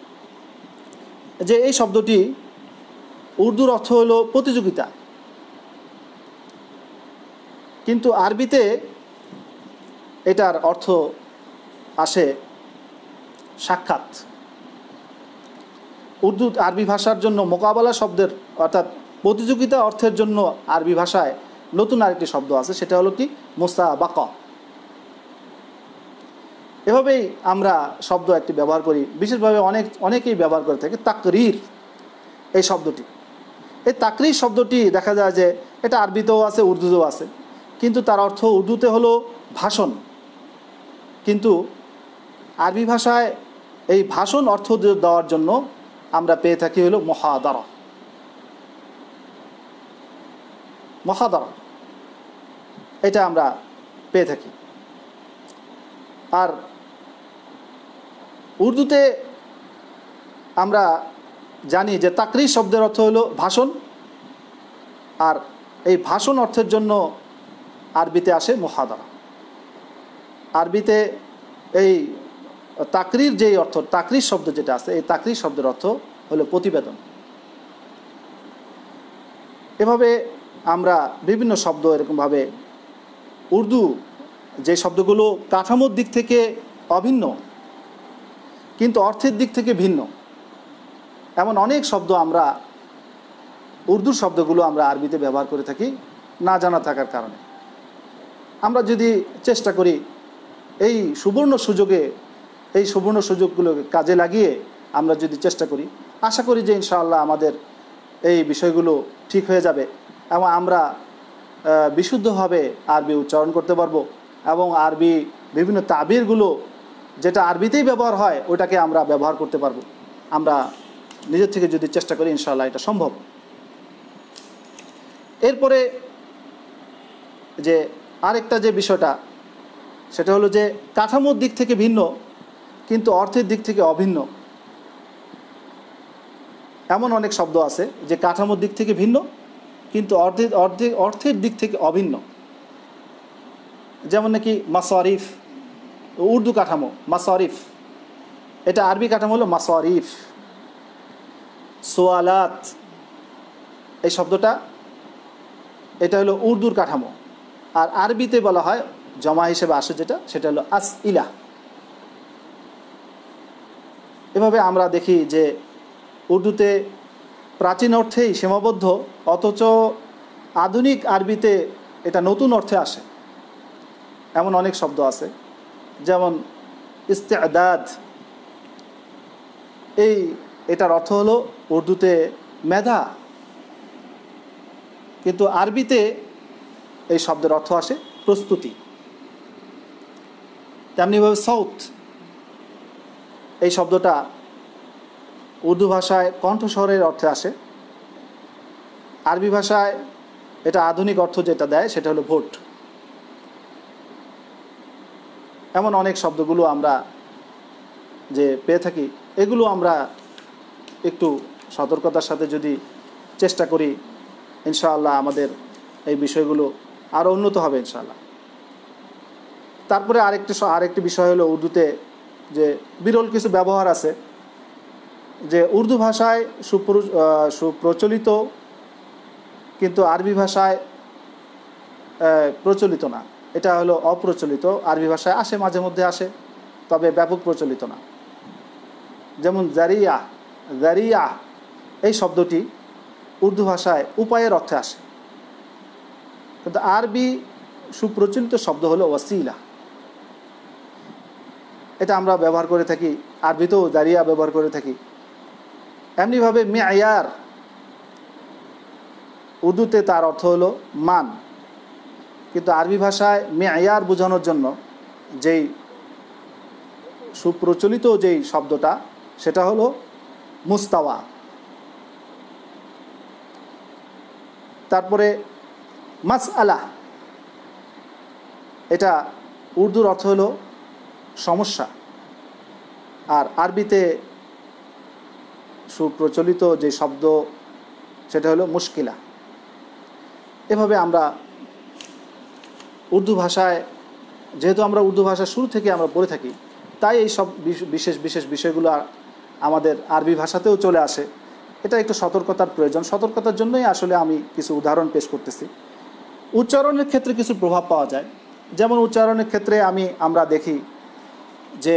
Speaker 1: যে এই শব্দটি উর্দুর অর্থ হলো প্রতিযোগিতা, কিন্তু আরবিতে এটার অর্থ আসে সাক্ষাৎ। উর্দু আরবি ভাষার জন্য মোকাবেলা শব্দের অর্থাৎ প্রতিযোগিতা অর্থের জন্য আরবি ভাষায় নতুন আরেকটি শব্দ আছে, সেটা হলো কি মুসাবাকা। এভাবেই আমরা শব্দ একটি ব্যবহার করি, বিশেষভাবে অনেকেই ব্যবহার করে থাকে তাকরির এই শব্দটি। এই তাকরির শব্দটি দেখা যায় যে এটা আরবিতেও আছে, উর্দুতেও আছে, কিন্তু তার অর্থ উর্দুতে হলো ভাষণ, কিন্তু আরবি ভাষায় এই ভাষণ অর্থ দেওয়ার জন্য আমরা পেয়ে থাকি হলো মুহাদারা। মুহাদারা এটা আমরা পেয়ে থাকি। আর উর্দুতে আমরা জানি যে তাকরির শব্দের অর্থ হলো ভাষণ, আর এই ভাষণ অর্থের জন্য আরবিতে আসে মুহাদারা। আরবিতে এই তাকরির যেই অর্থ, তাকরির শব্দ যেটা আছে, এই তাকরির শব্দের অর্থ হলো প্রতিবেদন। এভাবে আমরা বিভিন্ন শব্দ এরকমভাবে উর্দু যে শব্দগুলো কাঠামোর দিক থেকে অভিন্ন কিন্তু অর্থের দিক থেকে ভিন্ন, এমন অনেক শব্দ আমরা উর্দুর শব্দগুলো আমরা আরবিতে ব্যবহার করে থাকি না জানা থাকার কারণে। আমরা যদি চেষ্টা করি এই সুবর্ণ সুযোগগুলোকে কাজে লাগিয়ে আমরা যদি চেষ্টা করি, আশা করি যে ইনশাআল্লাহ আমাদের এই বিষয়গুলো ঠিক হয়ে যাবে এবং আমরা বিশুদ্ধভাবে আরবি উচ্চারণ করতে পারবো এবং আরবি বিভিন্ন তাবিরগুলো যেটা আরবিতেই ব্যবহার হয় ওটাকে আমরা ব্যবহার করতে পারবো। আমরা নিজের থেকে যদি চেষ্টা করি ইনশাআল্লাহ এটা সম্ভব। এরপরে যে আরেকটা যে বিষয়টা, সেটা হলো যে কাঠামোর দিক থেকে ভিন্ন কিন্তু অর্থের দিক থেকে অভিন্ন। এমন অনেক শব্দ আছে যে কাঠামোর দিক থেকে ভিন্ন কিন্তু অর্থের দিক থেকে অভিন্ন। যেমন নাকি মাসারিফ, উর্দু কাঠামো মাসারিফ, এটা আরবি কাঠামো হলো মাসারিফ। সোয়ালাত এই শব্দটা এটা হলো উর্দুর কাঠামো, আর আরবিতে বলা হয় জমা হিসেবে আসে যেটা, সেটা হলো আসইলা। এভাবে আমরা দেখি যে উর্দুতে প্রাচীন অর্থেই সীমাবদ্ধ, অথচ আধুনিক আরবিতে এটা নতুন অর্থে আসে। এমন অনেক শব্দ আছে, যেমন ইস্তেদাদ, এটার অর্থ হলো উর্দুতে মেধা, কিন্তু আরবিতে এই শব্দের অর্থ আসে প্রস্তুতি। তেমনিভাবে সাউথ, এই শব্দটা উর্দু ভাষায় কণ্ঠস্বরের অর্থে আসে, আরবি ভাষায় এটা আধুনিক অর্থ যেটা দেয় সেটা হলো ভোট। এমন অনেক শব্দগুলো আমরা যে পেয়ে থাকি, এগুলো আমরা একটু সতর্কতার সাথে যদি চেষ্টা করি, ইনশাআল্লাহ আমাদের এই বিষয়গুলো আরও উন্নত হবে ইনশাআল্লাহ। তারপরে আরেকটি বিষয় হলো উর্দুতে যে বিরল কিছু ব্যবহার আছে যে উর্দু ভাষায় সুপ্রচলিত, কিন্তু আরবি ভাষায় প্রচলিত না। এটা হলো অপ্রচলিত, আরবি ভাষায় আসে, মাঝে মধ্যে আসে, তবে ব্যাপক প্রচলিত না। যেমন জারিয়া, জারিয়া এই শব্দটি উর্দু ভাষায় উপায়ের অর্থে আসে, কিন্তু আরবি সুপ্রচলিত শব্দ হলো ওয়াসিলা। এটা আমরা ব্যবহার করে থাকি, আরবিতেও জারিয়া ব্যবহার করে থাকি। এমনিভাবে মেয়ার, উর্দুতে তার অর্থ হলো মান, কিন্তু আরবি ভাষায় মেয়ার বোঝানোর জন্য যেই সুপ্রচলিত যেই শব্দটা সেটা হলো মুস্তাওয়া। তারপরে মাসআলা, এটা উর্দুর অর্থ হলো সমস্যা, আর আরবিতে সুপ্রচলিত যে শব্দ সেটা হলো মুশকিলা। এভাবে আমরা উর্দু ভাষায়, যেহেতু আমরা উর্দু ভাষা শুরু থেকে আমরা পড়ে থাকি, তাই এই সব বিশেষ বিশেষ বিষয়গুলো আমাদের আরবি ভাষাতেও চলে আসে। এটা একটু সতর্কতার প্রয়োজন। সতর্কতার জন্যই আসলে আমি কিছু উদাহরণ পেশ করতেছি। উচ্চারণের ক্ষেত্রে কিছু প্রভাব পাওয়া যায়। যেমন উচ্চারণের ক্ষেত্রে আমরা দেখি যে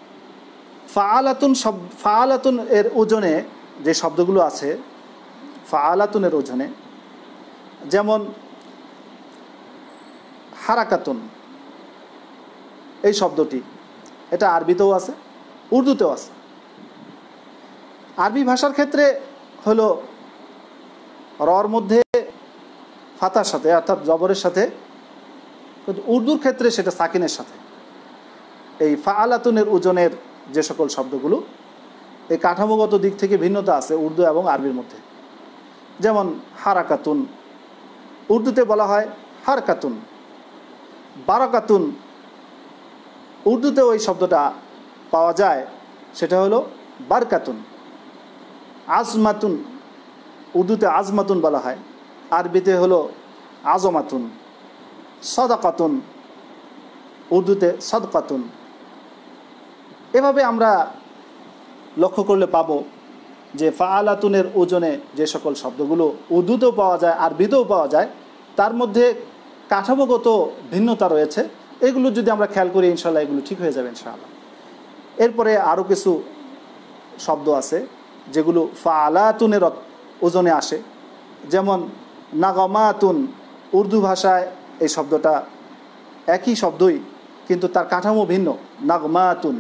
Speaker 1: ফাআলাতুন এর ওজনে যে শব্দগুলো আছে, ফাআলাতুনের ওজনে, যেমন হারাকাতুন, এই শব্দটি এটা আরবিতেও আছে, উর্দুতেও আছে। আরবি ভাষার ক্ষেত্রে হলো রর মধ্যে ফাতার সাথে, অর্থাৎ জবরের সাথে, কিন্তু উর্দুর ক্ষেত্রে সেটা সাকিনের সাথে। এই ফাআলাতুনের ওজনের যে সকল শব্দগুলো, এই কাঠামোগত দিক থেকে ভিন্নতা আছে উর্দু এবং আরবির মধ্যে। যেমন হারাকাতুন, উর্দুতে বলা হয় হারকাতুন। বারাকাতুন, উর্দুতে ওই শব্দটা পাওয়া যায়, সেটা হলো বারকাতুন। আজমাতুন, উর্দুতে আজমাতুন বলা হয়, আরবিতে হলো আজমাতুন। সদাকাতুন, উর্দুতে সদকাতুন। এভাবে আমরা লক্ষ্য করলে পাবো যে ফাআলাতুনের ওজনে যে সকল শব্দগুলো উর্দুতেও পাওয়া যায়, আরবিতেও পাওয়া যায়, তার মধ্যে কাঠামোগত ভিন্নতা রয়েছে। এগুলো যদি আমরা খেয়াল করি, ইনশাআল্লাহ এগুলো ঠিক হয়ে যাবে ইনশাআল্লাহ। এরপরে আরও কিছু শব্দ আছে যেগুলো ফাআলাতুনের ওজনে আসে, যেমন নাগমাতুন। উর্দু ভাষায় এই শব্দটা একই শব্দই, কিন্তু তার কাঠামো ভিন্ন, নাগমাতুন।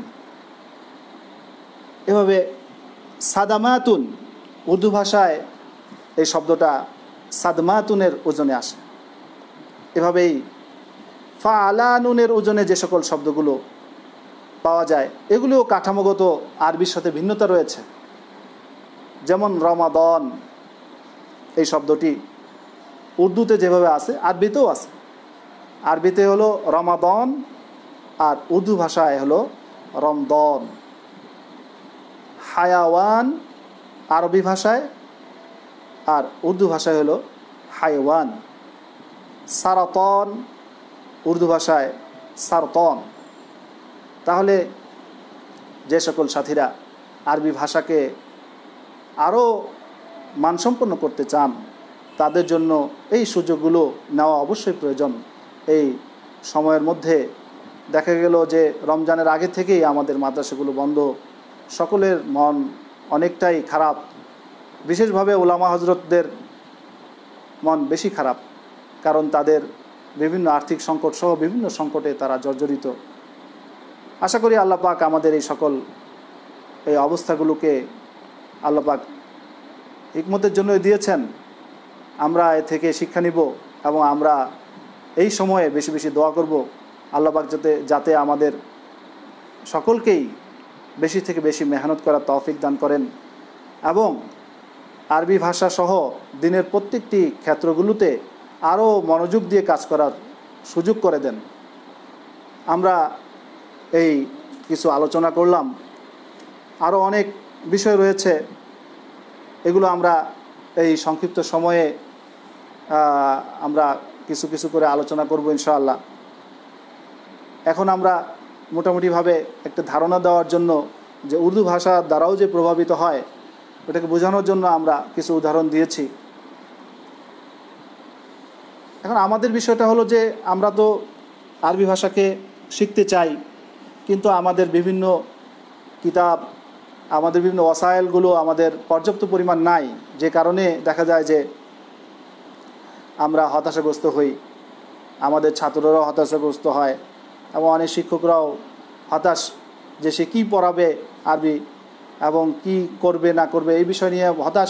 Speaker 1: এভাবে সাদামাতুন, উর্দু ভাষায় এই শব্দটা সাদমাতুনের ওজনে আসে। এভাবেই ফাআলানুনের ওজনে যে সকল শব্দগুলো পাওয়া যায়, এগুলোও কাঠামোগত আরবির সাথে ভিন্নতা রয়েছে। যেমন রমাদান, এই শব্দটি উর্দুতে যেভাবে আছে আরবিতেও আছে। আরবিতে হলো রমাদান, আর উর্দু ভাষায় হলো রমদন। হায়াওয়ান আরবি ভাষায়, আর উর্দু ভাষায় হলো হাইওয়ান। সারাতন উর্দু ভাষায় সারতন। তাহলে যে সকল সাথীরা আরবি ভাষাকে আরও মানসম্পন্ন করতে চান, তাদের জন্য এই সুযোগগুলো নেওয়া অবশ্যই প্রয়োজন। এই সময়ের মধ্যে দেখা গেল যে রমজানের আগে থেকেই আমাদের মাদ্রাসাগুলো বন্ধ, সকলের মন অনেকটাই খারাপ। বিশেষভাবে উলামা হজরতদের মন বেশি খারাপ, কারণ তাদের বিভিন্ন আর্থিক সংকট সহ বিভিন্ন সংকটে তারা জর্জরিত। আশা করি আল্লাহ পাক আমাদের এই সকল এই অবস্থাগুলোকে আল্লাহ পাক হিকমতের জন্য দিয়েছেন, আমরা এ থেকে শিক্ষা নিব এবং আমরা এই সময়ে বেশি বেশি দোয়া করব আল্লাহ পাক যাতে আমাদের সকলকেই বেশি থেকে বেশি মেহনত করার তৌফিক দান করেন এবং আরবি ভাষা সহ দিনের প্রত্যেকটি ক্ষেত্রগুলোতে আরও মনোযোগ দিয়ে কাজ করার সুযোগ করে দেন। আমরা এই কিছু আলোচনা করলাম, আরও অনেক বিষয় রয়েছে, এগুলো আমরা এই সংক্ষিপ্ত সময়ে আমরা কিছু কিছু করে আলোচনা করব ইনশাআল্লাহ। এখন আমরা মোটামুটিভাবে একটা ধারণা দেওয়ার জন্য যে উর্দু ভাষা দ্বারাও যে প্রভাবিত হয় ওটাকে বোঝানোর জন্য আমরা কিছু উদাহরণ দিয়েছি। এখন আমাদের বিষয়টা হলো যে আমরা তো আরবি ভাষাকে শিখতে চাই, কিন্তু আমাদের বিভিন্ন কিতাব, আমাদের বিভিন্ন ওয়াসাইলগুলো আমাদের পর্যাপ্ত পরিমাণ নাই, যে কারণে দেখা যায় যে আমরা হতাশাগ্রস্ত হই, আমাদের ছাত্ররাও হতাশাগ্রস্ত হয় এবং অনেক শিক্ষকরাও হতাশ যে সে কী পড়াবে আরবি এবং কি করবে না করবে এই বিষয় নিয়ে হতাশ।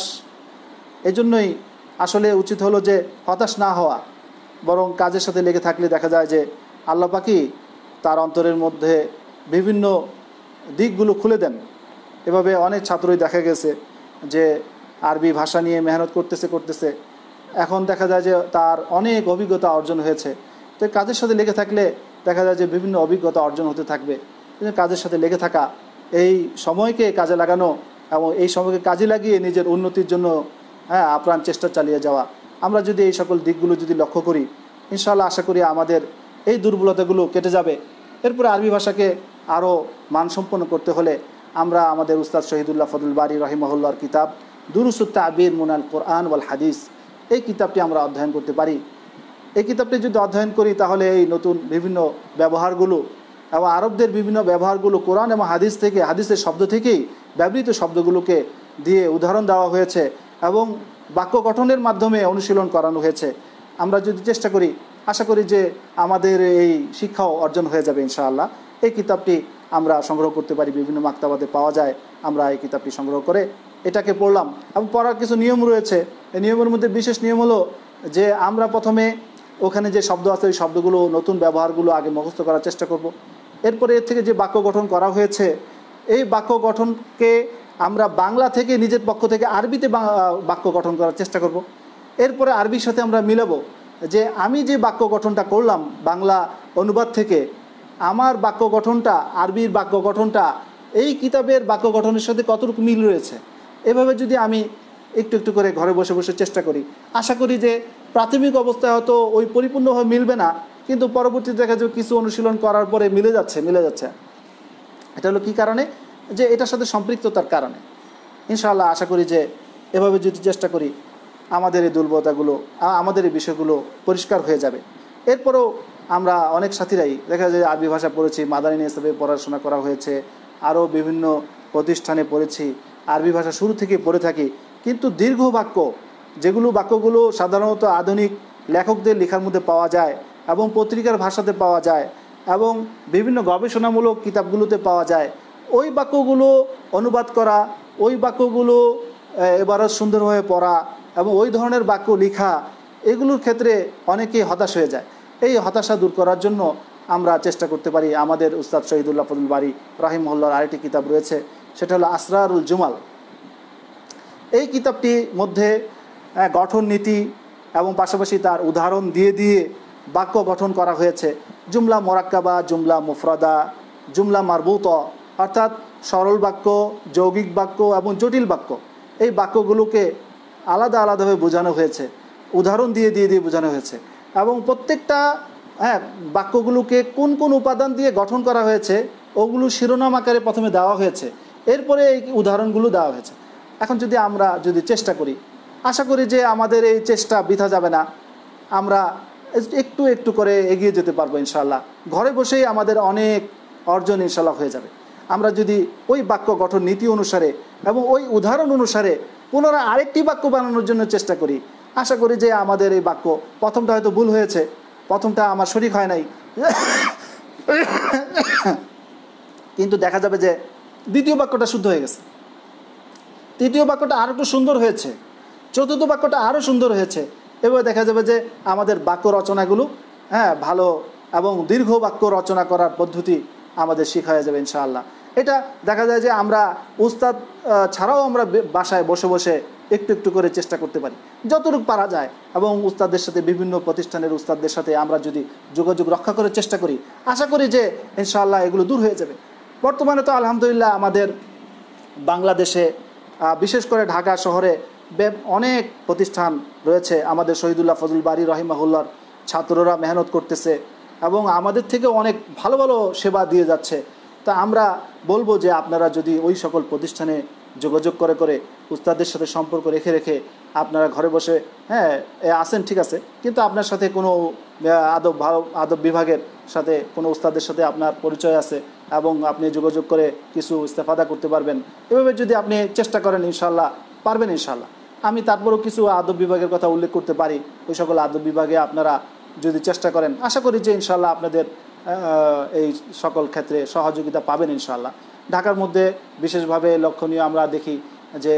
Speaker 1: এজন্যই আসলে উচিত হলো যে হতাশ না হওয়া, বরং কাজের সাথে লেগে থাকলে দেখা যায় যে আল্লাহ পাকই তার অন্তরের মধ্যে বিভিন্ন দিকগুলো খুলে দেন। এভাবে অনেক ছাত্রই দেখা গেছে যে আরবি ভাষা নিয়ে মেহনত করতেছে এখন দেখা যায় যে তার অনেক অভিজ্ঞতা অর্জন হয়েছে। তো কাজের সাথে লেগে থাকলে দেখা যায় যে বিভিন্ন অভিজ্ঞতা অর্জন হতে থাকবে। কিন্তু কাজের সাথে লেগে থাকা, এই সময়কে কাজে লাগানো এবং এই সময়কে কাজে লাগিয়ে নিজের উন্নতির জন্য আপ্রাণ চেষ্টা চালিয়ে যাওয়া, আমরা যদি এই সকল দিকগুলো যদি লক্ষ্য করি ইনশাআল্লাহ আশা করি আমাদের এই দুর্বলতাগুলো কেটে যাবে। এরপরে আরবি ভাষাকে আরও মানসম্পন্ন করতে হলে আমরা আমাদের উস্তাদ শহীদুল্লাহ ফজলুল বারী রাহিমাহুল্লাহর কিতাব দুরুসুত তাবির মুনাল কোরআন ওয়াল হাদিস, এই কিতাবটি আমরা অধ্যয়ন করতে পারি। এই কিতাবটি যদি অধ্যয়ন করি তাহলে এই নতুন বিভিন্ন ব্যবহারগুলো এবং আরবদের বিভিন্ন ব্যবহারগুলো কোরআন এবং হাদিস থেকে, হাদিসের শব্দ থেকেই ব্যবহৃত শব্দগুলোকে দিয়ে উদাহরণ দেওয়া হয়েছে এবং বাক্য গঠনের মাধ্যমে অনুশীলন করানো হয়েছে। আমরা যদি চেষ্টা করি আশা করি যে আমাদের এই শিক্ষাও অর্জন হয়ে যাবে ইনশাআল্লাহ। এই কিতাবটি আমরা সংগ্রহ করতে পারি, বিভিন্ন মাক্তাবাতে পাওয়া যায়। আমরা এই কিতাবটি সংগ্রহ করে এটাকে পড়লাম এবং পড়ার কিছু নিয়ম রয়েছে। এই নিয়মের মধ্যে বিশেষ নিয়ম হলো যে আমরা প্রথমে ওখানে যে শব্দ আছে ওই শব্দগুলো, নতুন ব্যবহারগুলো আগে মুখস্থ করার চেষ্টা করব। এরপরে এর থেকে যে বাক্য গঠন করা হয়েছে এই বাক্য গঠনকে আমরা বাংলা থেকে নিজের পক্ষ থেকে আরবিতে বাক্য গঠন করার চেষ্টা করব। এরপরে আরবির সাথে আমরা মিলাবো যে আমি যে বাক্য গঠনটা করলাম বাংলা অনুবাদ থেকে, আমার বাক্য গঠনটা, আরবির বাক্য গঠনটা এই কিতাবের বাক্য গঠনের সাথে কতটুকু মিল রয়েছে। এভাবে যদি আমি একটু একটু করে ঘরে বসে বসে চেষ্টা করি, আশা করি যে প্রাথমিক অবস্থায় হয়তো ওই পরিপূর্ণভাবে মিলবে না, কিন্তু পরবর্তীতে দেখা যাবে কিছু অনুশীলন করার পরে মিলে যাচ্ছে। এটা হলো কী কারণে? যে এটার সাথে সম্পৃক্ততার কারণে। ইনশাআল্লাহ আশা করি যে এভাবে যদি চেষ্টা করি আমাদের এই দুর্বলতাগুলো, আমাদের এই বিষয়গুলো পরিষ্কার হয়ে যাবে। এরপরেও আমরা অনেক সাথীরাই দেখা যায় আরবি ভাষা পড়েছি, মাদানী হিসেবে পড়াশোনা করা হয়েছে, আরও বিভিন্ন প্রতিষ্ঠানে পড়েছি, আরবি ভাষা শুরু থেকে পড়ে থাকি, কিন্তু দীর্ঘ বাক্য যেগুলো বাক্যগুলো সাধারণত আধুনিক লেখকদের লেখার মধ্যে পাওয়া যায় এবং পত্রিকার ভাষাতে পাওয়া যায় এবং বিভিন্ন গবেষণামূলক কিতাবগুলোতে পাওয়া যায়, ওই বাক্যগুলো অনুবাদ করা, ওই বাক্যগুলো এবারও সুন্দরভাবে পড়া এবং ওই ধরনের বাক্য লেখা, এগুলোর ক্ষেত্রে অনেকেই হতাশ হয়ে যায়। এই হতাশা দূর করার জন্য আমরা চেষ্টা করতে পারি। আমাদের উস্তাদ শহীদুল্লাহ ফজলুল বারী রাহিমাহুল্লাহর আরেকটি কিতাব রয়েছে, সেটা হলো আসরারুল জুমাল। এই কিতাবটির মধ্যে গঠন নীতি এবং পাশাপাশি তার উদাহরণ দিয়ে দিয়ে বাক্য গঠন করা হয়েছে। জুমলা মোরাক্কাবা, জুমলা মুফরাদা, জুমলা মারবুত, অর্থাৎ সরল বাক্য, যৌগিক বাক্য এবং জটিল বাক্য, এই বাক্যগুলোকে আলাদা আলাদাভাবে বোঝানো হয়েছে, উদাহরণ দিয়ে দিয়ে দিয়ে বোঝানো হয়েছে এবং প্রত্যেকটা বাক্যগুলোকে কোন কোন উপাদান দিয়ে গঠন করা হয়েছে ওগুলো শিরোনাম আকারে প্রথমে দেওয়া হয়েছে, এরপরে এই উদাহরণগুলো দেওয়া হয়েছে। এখন যদি আমরা চেষ্টা করি, আশা করি যে আমাদের এই চেষ্টা বৃথা যাবে না, আমরা একটু একটু করে এগিয়ে যেতে পারবো ইনশাআল্লাহ। ঘরে বসেই আমাদের অনেক অর্জন ইনশাআল্লাহ হয়ে যাবে। আমরা যদি ওই বাক্য গঠন নীতি অনুসারে এবং ওই উদাহরণ অনুসারে পুনরায় আরেকটি বাক্য বানানোর জন্য চেষ্টা করি। আশা করি যে আমাদের এই বাক্য প্রথমটা হয়তো ভুল হয়েছে, প্রথমটা আমার সঠিক হয় নাই, কিন্তু দেখা যাবে যে দ্বিতীয় বাক্যটা শুদ্ধ হয়ে গেছে, তৃতীয় বাক্যটা আরও একটু সুন্দর হয়েছে, চতুর্থ বাক্যটা আরও সুন্দর হয়েছে। এভাবে দেখা যাবে যে আমাদের বাক্য রচনাগুলো ভালো এবং দীর্ঘ বাক্য রচনা করার পদ্ধতি আমাদের শেখা হয়ে যাবে ইনশাআল্লাহ। এটা দেখা যায় যে আমরা উস্তাদ ছাড়াও আমরা বাসায় বসে বসে একটু একটু করে চেষ্টা করতে পারি যতটুকু পারা যায়, এবং উস্তাদদের সাথে বিভিন্ন প্রতিষ্ঠানের উস্তাদদের সাথে আমরা যদি যোগাযোগ রক্ষা করার চেষ্টা করি, আশা করি যে ইনশাআল্লাহ এগুলো দূর হয়ে যাবে। বর্তমানে তো আলহামদুলিল্লাহ আমাদের বাংলাদেশে বিশেষ করে ঢাকা শহরে অনেক প্রতিষ্ঠান রয়েছে। আমাদের শহীদুল্লাহ ফজল বারী রহিমাহুল্লাহর ছাত্ররা মেহনত করতেছে এবং আমাদের থেকে অনেক ভালো ভালো সেবা দিয়ে যাচ্ছে। তা আমরা বলবো যে আপনারা যদি ওই সকল প্রতিষ্ঠানে যোগাযোগ করে করে উস্তাদের সাথে সম্পর্ক রেখে রেখে আপনারা ঘরে বসে আসেন, ঠিক আছে, কিন্তু আপনার সাথে কোনো আদব বিভাগের সাথে কোনো উস্তাদের সাথে আপনার পরিচয় আছে এবং আপনি যোগাযোগ করে কিছু ইস্তেফাদা করতে পারবেন। এভাবে যদি আপনি চেষ্টা করেন ইনশাআল্লাহ পারবেন ইনশাআল্লাহ। আমি তারপরেও কিছু আদব বিভাগের কথা উল্লেখ করতে পারি। ওই সকল আদব বিভাগে আপনারা যদি চেষ্টা করেন, আশা করি যে ইনশাআল্লাহ আপনাদের এই সকল ক্ষেত্রে সহযোগিতা পাবেন ইনশাআল্লাহ। ঢাকার মধ্যে বিশেষভাবে লক্ষণীয় আমরা দেখি যে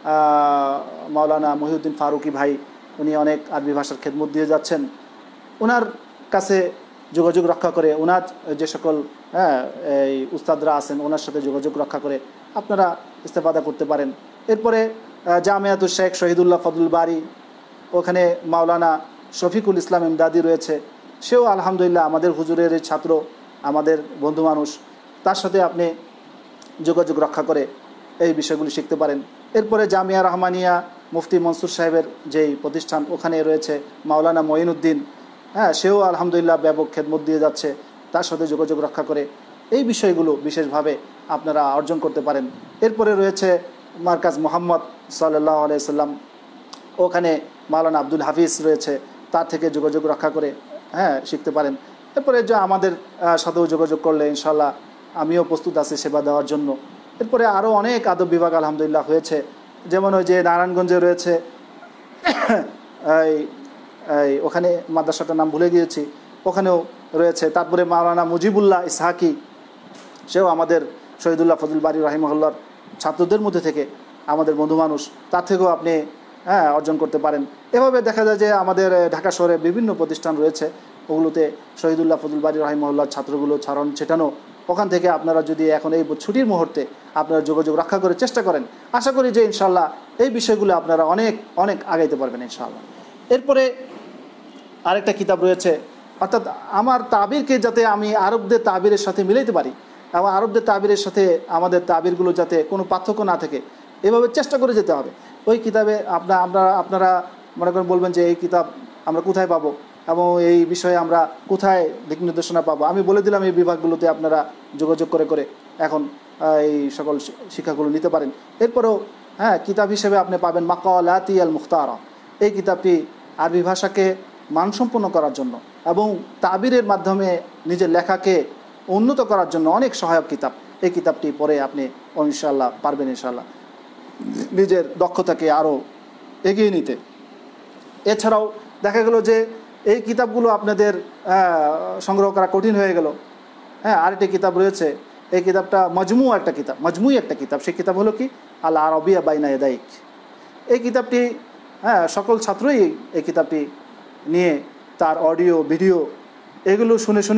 Speaker 1: মাওলানা মহিউদ্দিন ফারুকি ভাই, উনি অনেক আরবি ভাষার খেদমত দিয়ে যাচ্ছেন। ওনার কাছে যোগাযোগ রক্ষা করে, ওনার যে সকল এই উস্তাদরা আছেন ওনার সাথে যোগাযোগ রক্ষা করে আপনারা ইস্তেফাদা করতে পারেন। এরপরে জামিয়াতুল শেখ শহীদুল্লাহ ফজল বারী, ওখানে মাওলানা শফিকুল ইসলাম ইমদাদি রয়েছে, সেও আলহামদুলিল্লাহ আমাদের হুজুরের ছাত্র, আমাদের বন্ধু মানুষ। তার সাথে আপনি যোগাযোগ রক্ষা করে এই বিষয়গুলি শিখতে পারেন। এরপরে জামিয়া রহমানিয়া মুফতি মনসুর সাহেবের যেই প্রতিষ্ঠান, ওখানে রয়েছে মাওলানা মঈনুদ্দিন, সেও আলহামদুলিল্লাহ ব্যাপক খেদমত দিয়ে যাচ্ছে। তার সাথে যোগাযোগ রক্ষা করে এই বিষয়গুলো বিশেষভাবে আপনারা অর্জন করতে পারেন। এরপরে রয়েছে মার্কাজ মোহাম্মদ সাল্লাল্লাহু আলাইহি সাল্লাম, ওখানে মাওলানা আব্দুল হাফিজ রয়েছে, তার থেকে যোগাযোগ রক্ষা করে শিখতে পারেন। এরপরে যে আমাদের সাথেও যোগাযোগ করলে ইনশাআল্লাহ আমিও প্রস্তুত আছি সেবা দেওয়ার জন্য। এরপরে আরও অনেক আদব বিভাগ আলহামদুলিল্লাহ হয়েছে, যেমন ওই যে নারায়ণগঞ্জে রয়েছে ওখানে মাদ্রাসাটার নাম ভুলে গিয়েছি, ওখানেও রয়েছে। তারপরে মাওলানা মুজিবুল্লাহ ইসহাকি, সেও আমাদের শহীদুল্লাহ ফজল বারী রাহিমাহুল্লাহর ছাত্রদের মধ্যে থেকে আমাদের বন্ধু মানুষ, তার থেকেও আপনি অর্জন করতে পারেন। এভাবে দেখা যায় যে আমাদের ঢাকা শহরে বিভিন্ন প্রতিষ্ঠান রয়েছে, ওগুলোতে শহীদুল্লাহ ফজল বারী রাহিমাহুল্লাহর ছাত্রগুলো ছড়ানো ছেটানো। ওখান থেকে আপনারা যদি এখন এই ছুটির মুহূর্তে আপনারা যোগাযোগ রক্ষা করে চেষ্টা করেন, আশা করি যে ইনশাআল্লাহ এই বিষয়গুলো আপনারা অনেক অনেক আগাইতে পারবেন ইনশাআল্লাহ। এরপরে আরেকটা কিতাব রয়েছে, অর্থাৎ আমার তাবিরকে যাতে আমি আরবদের তাবিরের সাথে মিলাইতে পারি এবং আরবদের তাবিরের সাথে আমাদের তাবিরগুলো যাতে কোনো পার্থক্য না থাকে, এভাবে চেষ্টা করে যেতে হবে। ওই কিতাবে আপনারা মনে করেন বলবেন যে এই কিতাব আমরা কোথায় পাবো এবং এই বিষয়ে আমরা কোথায় দিক নির্দেশনা পাবো। আমি বলে দিলাম এই বিভাগগুলোতে আপনারা যোগাযোগ করে করে এখন এই সকল শিক্ষাগুলো নিতে পারেন। এরপরেও কিতাব হিসেবে আপনি পাবেন মাকালাতি আল মুখতারা। এই কিতাবটি আরবি ভাষাকে মানসম্পন্ন করার জন্য এবং তাবিরের মাধ্যমে নিজের লেখাকে উন্নত করার জন্য অনেক সহায়ক কিতাব। এই কিতাবটি পড়ে আপনি ইনশাআল্লাহ পারবেন ইনশাআল্লাহ নিজের দক্ষতাকে আরও এগিয়ে নিতে। এছাড়াও দেখা গেল যে এই কিতাবগুলো আপনাদের সংগ্রহ করা কঠিন হয়ে গেল। আরেকটি কিতাব রয়েছে, এই কিতাবটা মজমুই একটা কিতাব। সেই কিতাব হলো কি আল আরবিয়া বাইনা ইয়াদাইক। এই কিতাবটি সকল ছাত্রই এই কিতাবটি নিয়ে তার অডিও ভিডিও এগুলো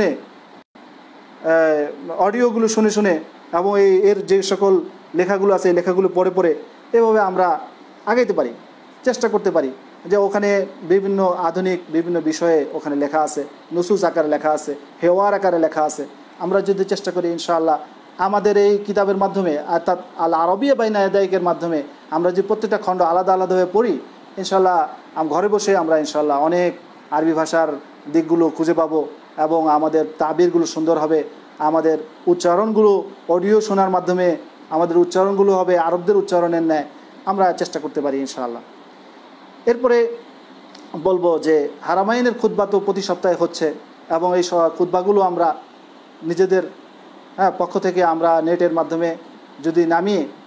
Speaker 1: অডিওগুলো শুনে এবং এর যে সকল লেখাগুলো আছে এই লেখাগুলো পড়ে পড়ে এভাবে আমরা আগাইতে পারি, চেষ্টা করতে পারি যে ওখানে বিভিন্ন আধুনিক বিভিন্ন বিষয়ে ওখানে লেখা আছে, নুসুস আকারে লেখা আছে, হেওয়ার আকারে লেখা আছে। আমরা যদি চেষ্টা করি ইনশাআল্লাহ আমাদের এই কিতাবের মাধ্যমে অর্থাৎ আল আরবিয়া বাইনা ইয়াদাইকের মাধ্যমে আমরা যে প্রত্যেকটা খণ্ড আলাদা আলাদাভাবে পড়ি, ইনশাআল্লাহ ঘরে বসে আমরা ইনশাআল্লাহ অনেক আরবি ভাষার দিকগুলো খুঁজে পাবো এবং আমাদের তাবিরগুলো সুন্দর হবে। আমাদের উচ্চারণগুলো অডিও শোনার মাধ্যমে আমাদের উচ্চারণগুলো হবে আরবদের উচ্চারণের ন্যায়। আমরা চেষ্টা করতে পারি ইনশাআল্লাহ। এরপরে বলবো যে হারামাইনের খুতবা তো প্রতি সপ্তাহে হচ্ছে এবং এই খুতবাগুলো আমরা নিজেদের পক্ষ থেকে আমরা নেটের মাধ্যমে যদি নামিয়ে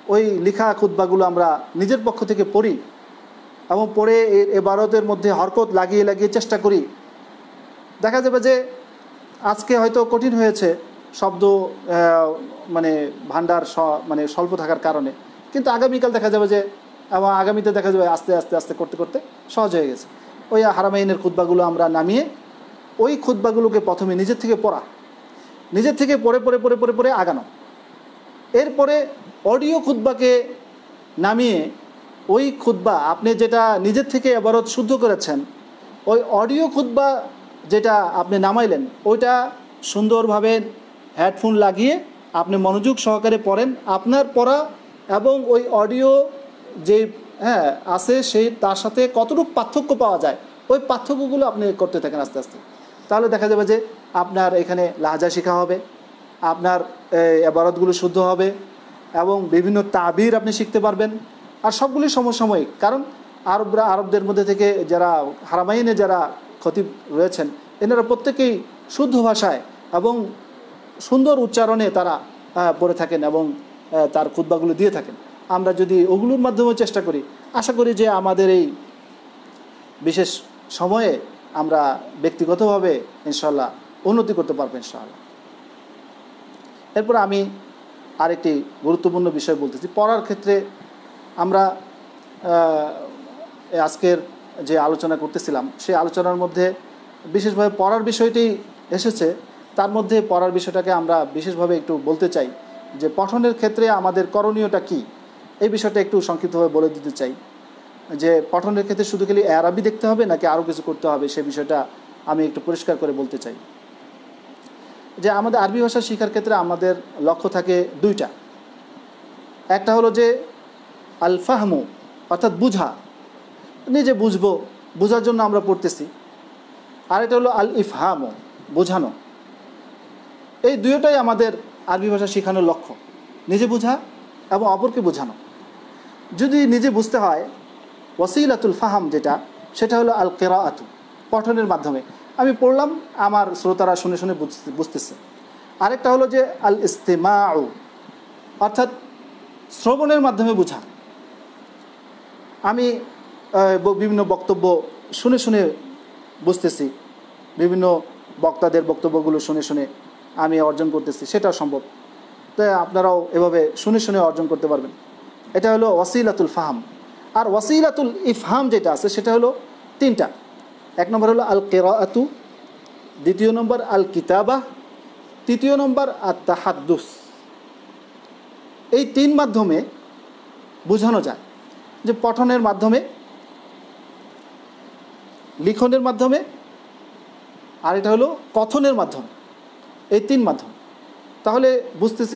Speaker 1: ওই লেখা খুতবাগুলো আমরা নিজের পক্ষ থেকে পড়ি এবং পড়ে এর এবারতের মধ্যে হরকত লাগিয়ে লাগিয়ে চেষ্টা করি, দেখা যাবে যে আজকে হয়তো কঠিন হয়েছে শব্দ মানে ভাণ্ডার মানে স্বল্প থাকার কারণে, কিন্তু আগামীকাল দেখা যাবে যে এবং আগামীতে দেখা যাবে আস্তে আস্তে আস্তে করতে করতে সহজ হয়ে গেছে। ওই হারামাইনের খুতবাগুলো আমরা নামিয়ে ওই খুতবাগুলোকে প্রথমে নিজের থেকে পড়া, নিজের থেকে পড়ে পড়ে পড়ে পড়ে পড়ে আগানো, এরপরে অডিও খুতবাকে নামিয়ে ওই খুতবা আপনি যেটা নিজের থেকে এবারত শুদ্ধ করেছেন ওই অডিও খুতবা যেটা আপনি নামাইলেন ওইটা সুন্দরভাবে হেডফোন লাগিয়ে আপনি মনোযোগ সহকারে পড়েন। আপনার পড়া এবং ওই অডিও যে আছে সেই তার সাথে কতটুকু পার্থক্য পাওয়া যায় ওই পার্থক্যগুলো আপনি করতে থাকেন আস্তে আস্তে। তাহলে দেখা যাবে যে আপনার এখানে লাহাজা শেখা হবে, আপনার এবারতগুলো শুদ্ধ হবে এবং বিভিন্ন তাবির আপনি শিখতে পারবেন। আর সবগুলি সমসাময়িক, কারণ আরবদের মধ্যে থেকে যারা হারামাইনে যারা খতিব রয়েছেন এনারা প্রত্যেকেই শুদ্ধ ভাষায় এবং সুন্দর উচ্চারণে তারা পড়ে থাকেন এবং তার খুতবাগুলো দিয়ে থাকেন। আমরা যদি ওগুলোর মাধ্যমে চেষ্টা করি, আশা করি যে আমাদের এই বিশেষ সময়ে আমরা ব্যক্তিগতভাবে ইনশাআল্লাহ উন্নতি করতে পারবো ইনশাআল্লাহ। এরপর আমি আরেকটি গুরুত্বপূর্ণ বিষয় বলতেছি। পড়ার ক্ষেত্রে আমরা আজকের যে আলোচনা করতেছিলাম সেই আলোচনার মধ্যে বিশেষভাবে পড়ার বিষয়টি এসেছে, তার মধ্যে পড়ার বিষয়টাকে আমরা বিশেষভাবে একটু বলতে চাই যে পঠনের ক্ষেত্রে আমাদের করণীয়টা কি, এই বিষয়টা একটু সংক্ষিপ্তভাবে বলে দিতে চাই। যে পঠনের ক্ষেত্রে শুধু খালি আরবি দেখতে হবে নাকি আরও কিছু করতে হবে সে বিষয়টা আমি একটু পরিষ্কার করে বলতে চাই। যে আমাদের আরবি ভাষা শেখার ক্ষেত্রে আমাদের লক্ষ্য থাকে দুইটা। একটা হলো যে আল ফাহমু অর্থাৎ বুঝা, নিজে বুঝবো, বোঝার জন্য আমরা পড়তেছি। আর এটা হলো আল ইফহামু, বোঝানো। এই দুইটাই আমাদের আরবি ভাষা শেখানোর লক্ষ্য, নিজে বোঝা এবং অপরকে বোঝানো। যদি নিজে বুঝতে হয় ওয়াসিলাতুল ফাহাম যেটা, সেটা হলো আল কিরাআতু, পঠনের মাধ্যমে আমি পড়লাম, আমার শ্রোতারা শুনে শুনে বুঝতেছে। আরেকটা হলো যে আল ইস্তিমাউ অর্থাৎ শ্রবণের মাধ্যমে বোঝা। আমি বিভিন্ন বক্তব্য শুনে শুনে বুঝতেছি, বিভিন্ন বক্তাদের বক্তব্যগুলো শুনে শুনে আমি অর্জন করতেছি, সেটাও সম্ভব। তাই আপনারাও এভাবে শুনে শুনে অর্জন করতে পারবেন। এটা হলো ওয়াসিলাতুল ফাহাম। আর ওয়াসিলাতুল ইফহাম যেটা আছে সেটা হলো তিনটা। এক নম্বর হলো আল কিরাআতু, দ্বিতীয় নম্বর আল কিতাবা, তৃতীয় নম্বর আত তাহাদ্দুস। এই তিন মাধ্যমে বোঝানো যায়, যে পঠনের মাধ্যমে, লিখনের মাধ্যমে, আর এটা হলো কথনের মাধ্যমে। এই তিন মাধ্যম। তাহলে বুঝতেছি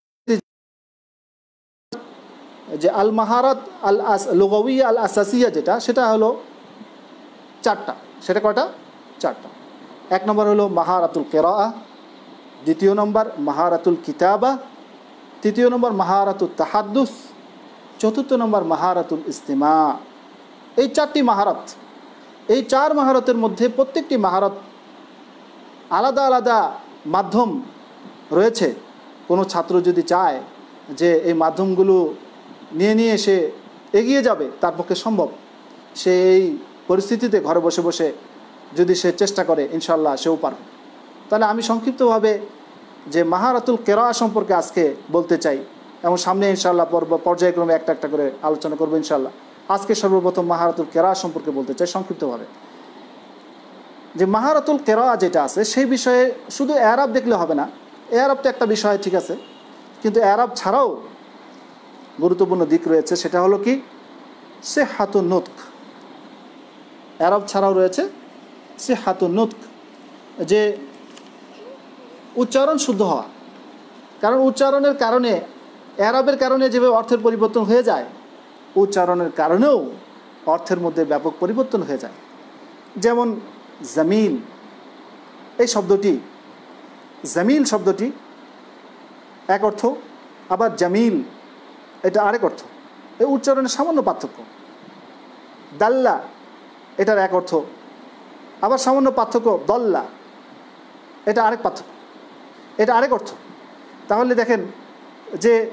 Speaker 1: যে আল মাহারাত আল লুগাউইয়া আল আসাসিয়া যেটা, সেটা হলো চারটা। সেটা কয়টা? চারটা। এক নম্বর হলো মাহারাতুল কিরাআহ, দ্বিতীয় নম্বর মাহারাতুল কিতাবা, তৃতীয় নম্বর মাহারাতুল তাহাদ্দুস, চতুর্থ নম্বর মাহারাতুল ইস্তিমা। এই চারটি মাহারাত, এই চার মাহারতের মধ্যে প্রত্যেকটি মাহারত আলাদা আলাদা মাধ্যম রয়েছে। কোনো ছাত্র যদি চায় যে এই মাধ্যমগুলো নিয়ে নিয়ে সে এগিয়ে যাবে, তার পক্ষে সম্ভব। সে এই পরিস্থিতিতে ঘরে বসে বসে যদি সে চেষ্টা করে ইনশাল্লাহ সেও পারবে। তাহলে আমি সংক্ষিপ্তভাবে যে মাহারাতুল কিরাআহ সম্পর্কে আজকে বলতে চাই, এবং সামনে ইনশাল্লাহ পর্যায়ক্রমে একটা একটা করে আলোচনা করবো ইনশাল্লাহ। আজকে সর্বপ্রথম মাহারাতুল কিরাআহ সম্পর্কে বলতে চাই সংক্ষিপ্তভাবে। যে মাহারাতুল কিরাআহ যেটা আছে সেই বিষয়ে শুধু এরাব দেখলে হবে না। এরাব তো একটা বিষয়, ঠিক আছে, কিন্তু এরাব ছাড়াও গুরুত্বপূর্ণ দিক রয়েছে। সেটা হলো কি সিহহাতুন নুতক। এরাব ছাড়াও রয়েছে সিহহাতুন নুতক, যে উচ্চারণ শুদ্ধ হওয়া। কারণ উচ্চারণের কারণে, এরাবের কারণে যেভাবে অর্থের পরিবর্তন হয়ে যায়, উচ্চারণের কারণেও অর্থের মধ্যে ব্যাপক পরিবর্তন হয়ে যায়। যেমন জামিল এই শব্দটি, জামিল শব্দটি এক অর্থ, আবার জামিল এটা আরেক অর্থ। এই উচ্চারণের সামান্য পার্থক্য। দাল্লা এটার এক অর্থ, আবার সামান্য পার্থক্য দল্লা, এটা আরেক পার্থক্য, এটা আরেক অর্থ। তাহলে দেখেন যে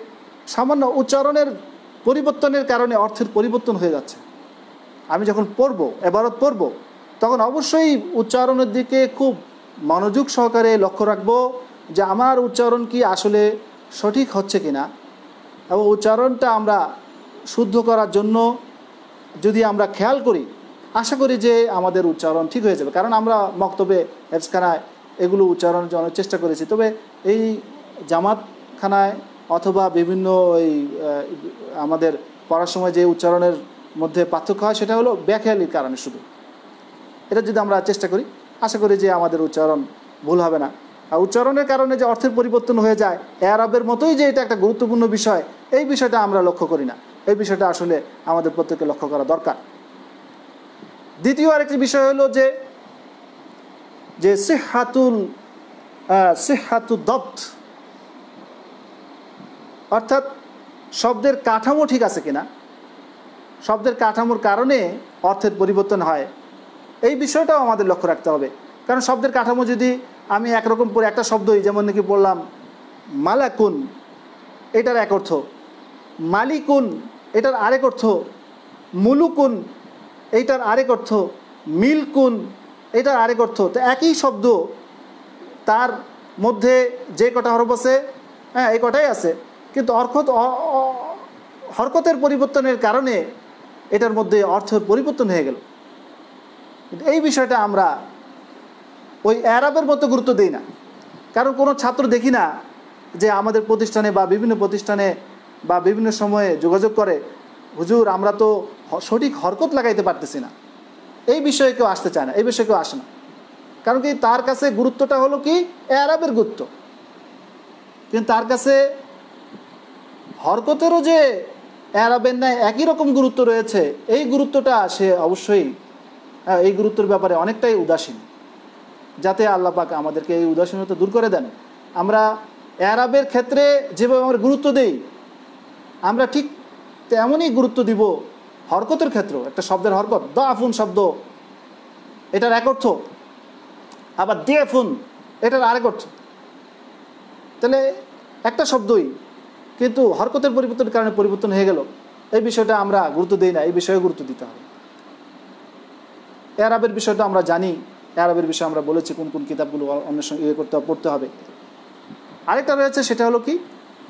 Speaker 1: সামান্য উচ্চারণের পরিবর্তনের কারণে অর্থের পরিবর্তন হয়ে যাচ্ছে। আমি যখন পড়ব, এবারত পড়ব, তখন অবশ্যই উচ্চারণের দিকে খুব মনোযোগ সহকারে লক্ষ্য রাখব যে আমার উচ্চারণ কি আসলে সঠিক হচ্ছে কিনা, এবং উচ্চারণটা আমরা শুদ্ধ করার জন্য যদি আমরা খেয়াল করি, আশা করি যে আমাদের উচ্চারণ ঠিক হয়ে যাবে। কারণ আমরা মক্তবে, হেফজখানায় এগুলো উচ্চারণের জন্য চেষ্টা করেছি। তবে এই জামাতখানায় অথবা বিভিন্ন এই আমাদের পড়ার সময় যে উচ্চারণের মধ্যে পার্থক্য হয়, সেটা হলো বেখেয়ালির কারণে শুধু। এটা যদি আমরা চেষ্টা করি, আশা করি যে আমাদের উচ্চারণ ভুল হবে না। আর উচ্চারণের কারণে যে অর্থের পরিবর্তন হয়ে যায়, এআরাবের মতোই যে এটা একটা গুরুত্বপূর্ণ বিষয়, এই বিষয়টা আমরা লক্ষ্য করি না। এই বিষয়টা আসলে আমাদের প্রত্যেককে লক্ষ্য করা দরকার। দ্বিতীয় আরেকটি বিষয় হলো যে সিহাতুল দব্ত, অর্থাৎ শব্দের কাঠামো ঠিক আছে কিনা। শব্দের কাঠামোর কারণে অর্থের পরিবর্তন হয়, এই বিষয়টাও আমাদের লক্ষ্য রাখতে হবে। কারণ শব্দের কাঠামো যদি আমি একরকম পড়ে একটা শব্দই, যেমন নাকি বললাম মালাকুন, এটার এক অর্থ, মালিকুন এটার আরেক অর্থ, মুলুকুন এইটার আরেক অর্থ, মিলকুন এটার আরেক অর্থ। তো একই শব্দ, তার মধ্যে যে কটা হরফ আছে, হ্যাঁ এই কটাই আছে, কিন্তু হরকতের পরিবর্তনের কারণে এটার মধ্যে অর্থের পরিবর্তন হয়ে গেল। কিন্তু এই বিষয়টা আমরা ওই এআরাবের মতো গুরুত্ব দিই না। কারণ কোনো ছাত্র দেখি না যে আমাদের প্রতিষ্ঠানে বা বিভিন্ন প্রতিষ্ঠানে বা বিভিন্ন সময়ে যোগাযোগ করে, হুজুর আমরা তো সঠিক হরকত লাগাইতে পারতেছি না। এই বিষয়ে কেউ আসতে চায় না, এই বিষয়ে কেউ আসে না। কারণ কি, তার কাছে গুরুত্বটা হলো কি এআরাবের গুরুত্ব, কিন্তু তার কাছে হরকতেরও যে এআরাবের ন্যায় একই রকম গুরুত্ব রয়েছে, এই গুরুত্বটা সে অবশ্যই এই গুরুত্বের ব্যাপারে অনেকটাই উদাসীন। যাতে আল্লাহ পাক আমাদেরকে এই উদাসীনতা দূর করে দেন। আমরা এআরাবের ক্ষেত্রে যেভাবে আমরা গুরুত্ব দেই, আমরা ঠিক তেমনই গুরুত্ব দিব হরকতের ক্ষেত্রেও। একটা শব্দের হরকত, দাফুন শব্দ, এটার এক অর্থ, আবার দিয়েফুন এটার আরেক অর্থ। তাহলে একটা শব্দই, কিন্তু হরকতের পরিবর্তনের কারণে পরিবর্তন হয়ে গেল, এই বিষয়টা আমরা গুরুত্ব দিই না। এই বিষয়ে গুরুত্ব দিতে হবে। এআরাবের বিষয়টা আমরা জানি, এআরাবের বিষয়ে আমরা বলেছি কোন কোন কিতাবগুলো অন্বেষণ পড়তে হবে। আরেকটা রয়েছে, সেটা হলো কি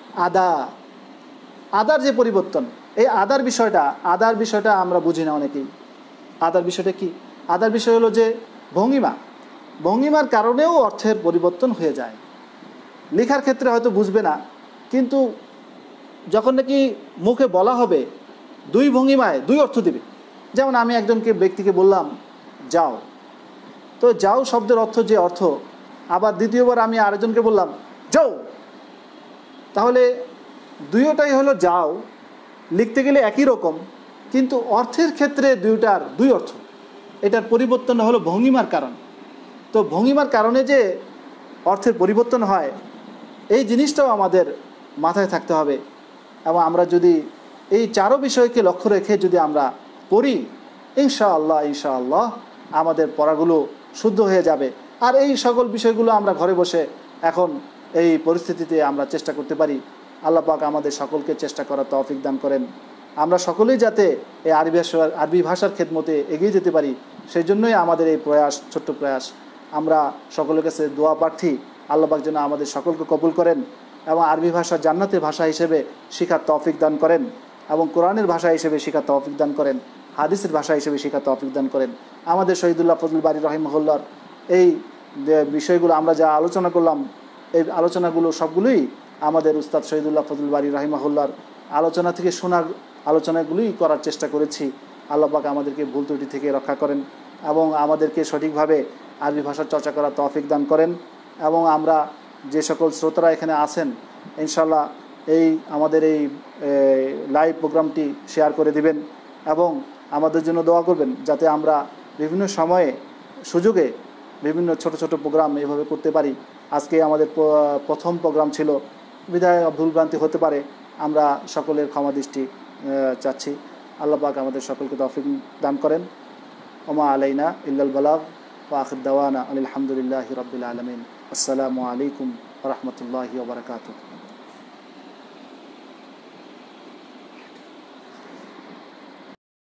Speaker 1: আদার যে পরিবর্তন। এই আদার বিষয়টা আমরা বুঝি না অনেকেই। আদার বিষয়টা কি? আদার বিষয় হলো যে ভঙ্গিমার কারণেও অর্থের পরিবর্তন হয়ে যায়। লেখার ক্ষেত্রে হয়তো বুঝবে না, কিন্তু যখন নাকি মুখে বলা হবে, দুই ভঙ্গিমায় দুই অর্থ দিবে। যেমন আমি একজনকে ব্যক্তিকে বললাম যাও, তো যাও শব্দের অর্থ যে অর্থ, আবার দ্বিতীয়বার আমি আরেকজনকে বললাম যাও, তাহলে দুইটাই হলো যাও, লিখতে গেলে একই রকম, কিন্তু অর্থের ক্ষেত্রে দুইটার দুই অর্থ। এটার পরিবর্তন হলো ভঙ্গিমার কারণ। তো ভঙ্গিমার কারণে যে অর্থের পরিবর্তন হয়, এই জিনিসটাও আমাদের মাথায় থাকতে হবে। এবং আমরা যদি এই চারো বিষয়কে লক্ষ্য রেখে যদি আমরা পড়ি, ইনশাআল্লাহ আমাদের পড়াগুলো শুদ্ধ হয়ে যাবে। আর এই সকল বিষয়গুলো আমরা ঘরে বসে এখন এই পরিস্থিতিতে আমরা চেষ্টা করতে পারি। আল্লাহ পাক আমাদের সকলকে চেষ্টা করার তৌফিক দান করেন। আমরা সকলেই যাতে এই আরবি ভাষার খেদমতে এগিয়ে যেতে পারি, সেই জন্যই আমাদের এই প্রয়াস, ছোট্ট প্রয়াস। আমরা সকলের কাছে দোয়া প্রার্থী, আল্লাহ পাক যেন আমাদের সকলকে কবুল করেন এবং আরবি ভাষা জান্নাতের ভাষা হিসেবে শিখার তৌফিক দান করেন, এবং কোরআনের ভাষা হিসেবে শিখার তৌফিক দান করেন, হাদিসের ভাষা হিসেবে শিখার তৌফিক দান করেন। আমাদের শহীদুল্লাহ ফজলুল বারী রাহিমাহুল্লাহর এই বিষয়গুলো আমরা যা আলোচনা করলাম, এই আলোচনাগুলো সবগুলোই আমাদের উস্তাদ শহীদুল্লাহ ফজলুল বারী রাহিমাহুল্লাহর আলোচনা থেকে শোনার আলোচনাগুলোই করার চেষ্টা করেছি। আল্লাহ পাক আমাদেরকে ভুল ত্রুটি থেকে রক্ষা করেন এবং আমাদেরকে সঠিকভাবে আরবি ভাষার চর্চা করার তৌফিক দান করেন। এবং আমরা যে সকল শ্রোতারা এখানে আছেন, ইনশাল্লাহ এই আমাদের এই লাইভ প্রোগ্রামটি শেয়ার করে দিবেন এবং আমাদের জন্য দোয়া করবেন, যাতে আমরা বিভিন্ন সময়ে সুযোগে বিভিন্ন ছোট ছোট প্রোগ্রাম এভাবে করতে পারি। আজকে আমাদের প্রথম প্রোগ্রাম ছিল, বিধায় ভুলভ্রান্তি হতে পারে, আমরা সকলের ক্ষমা দৃষ্টি চাচ্ছি। আল্লাহ পাক আমাদের সকলকে তৌফিক দান করেন। ওমা আলাইনা ইল্লাল বালাগ ওয়া আখির দাওয়ানা আলহামদুলিল্লাহি রাব্বিল আলামিন। আসসালামু আলাইকুম ওয়া রাহমাতুল্লাহি ওয়া বারাকাতুহু।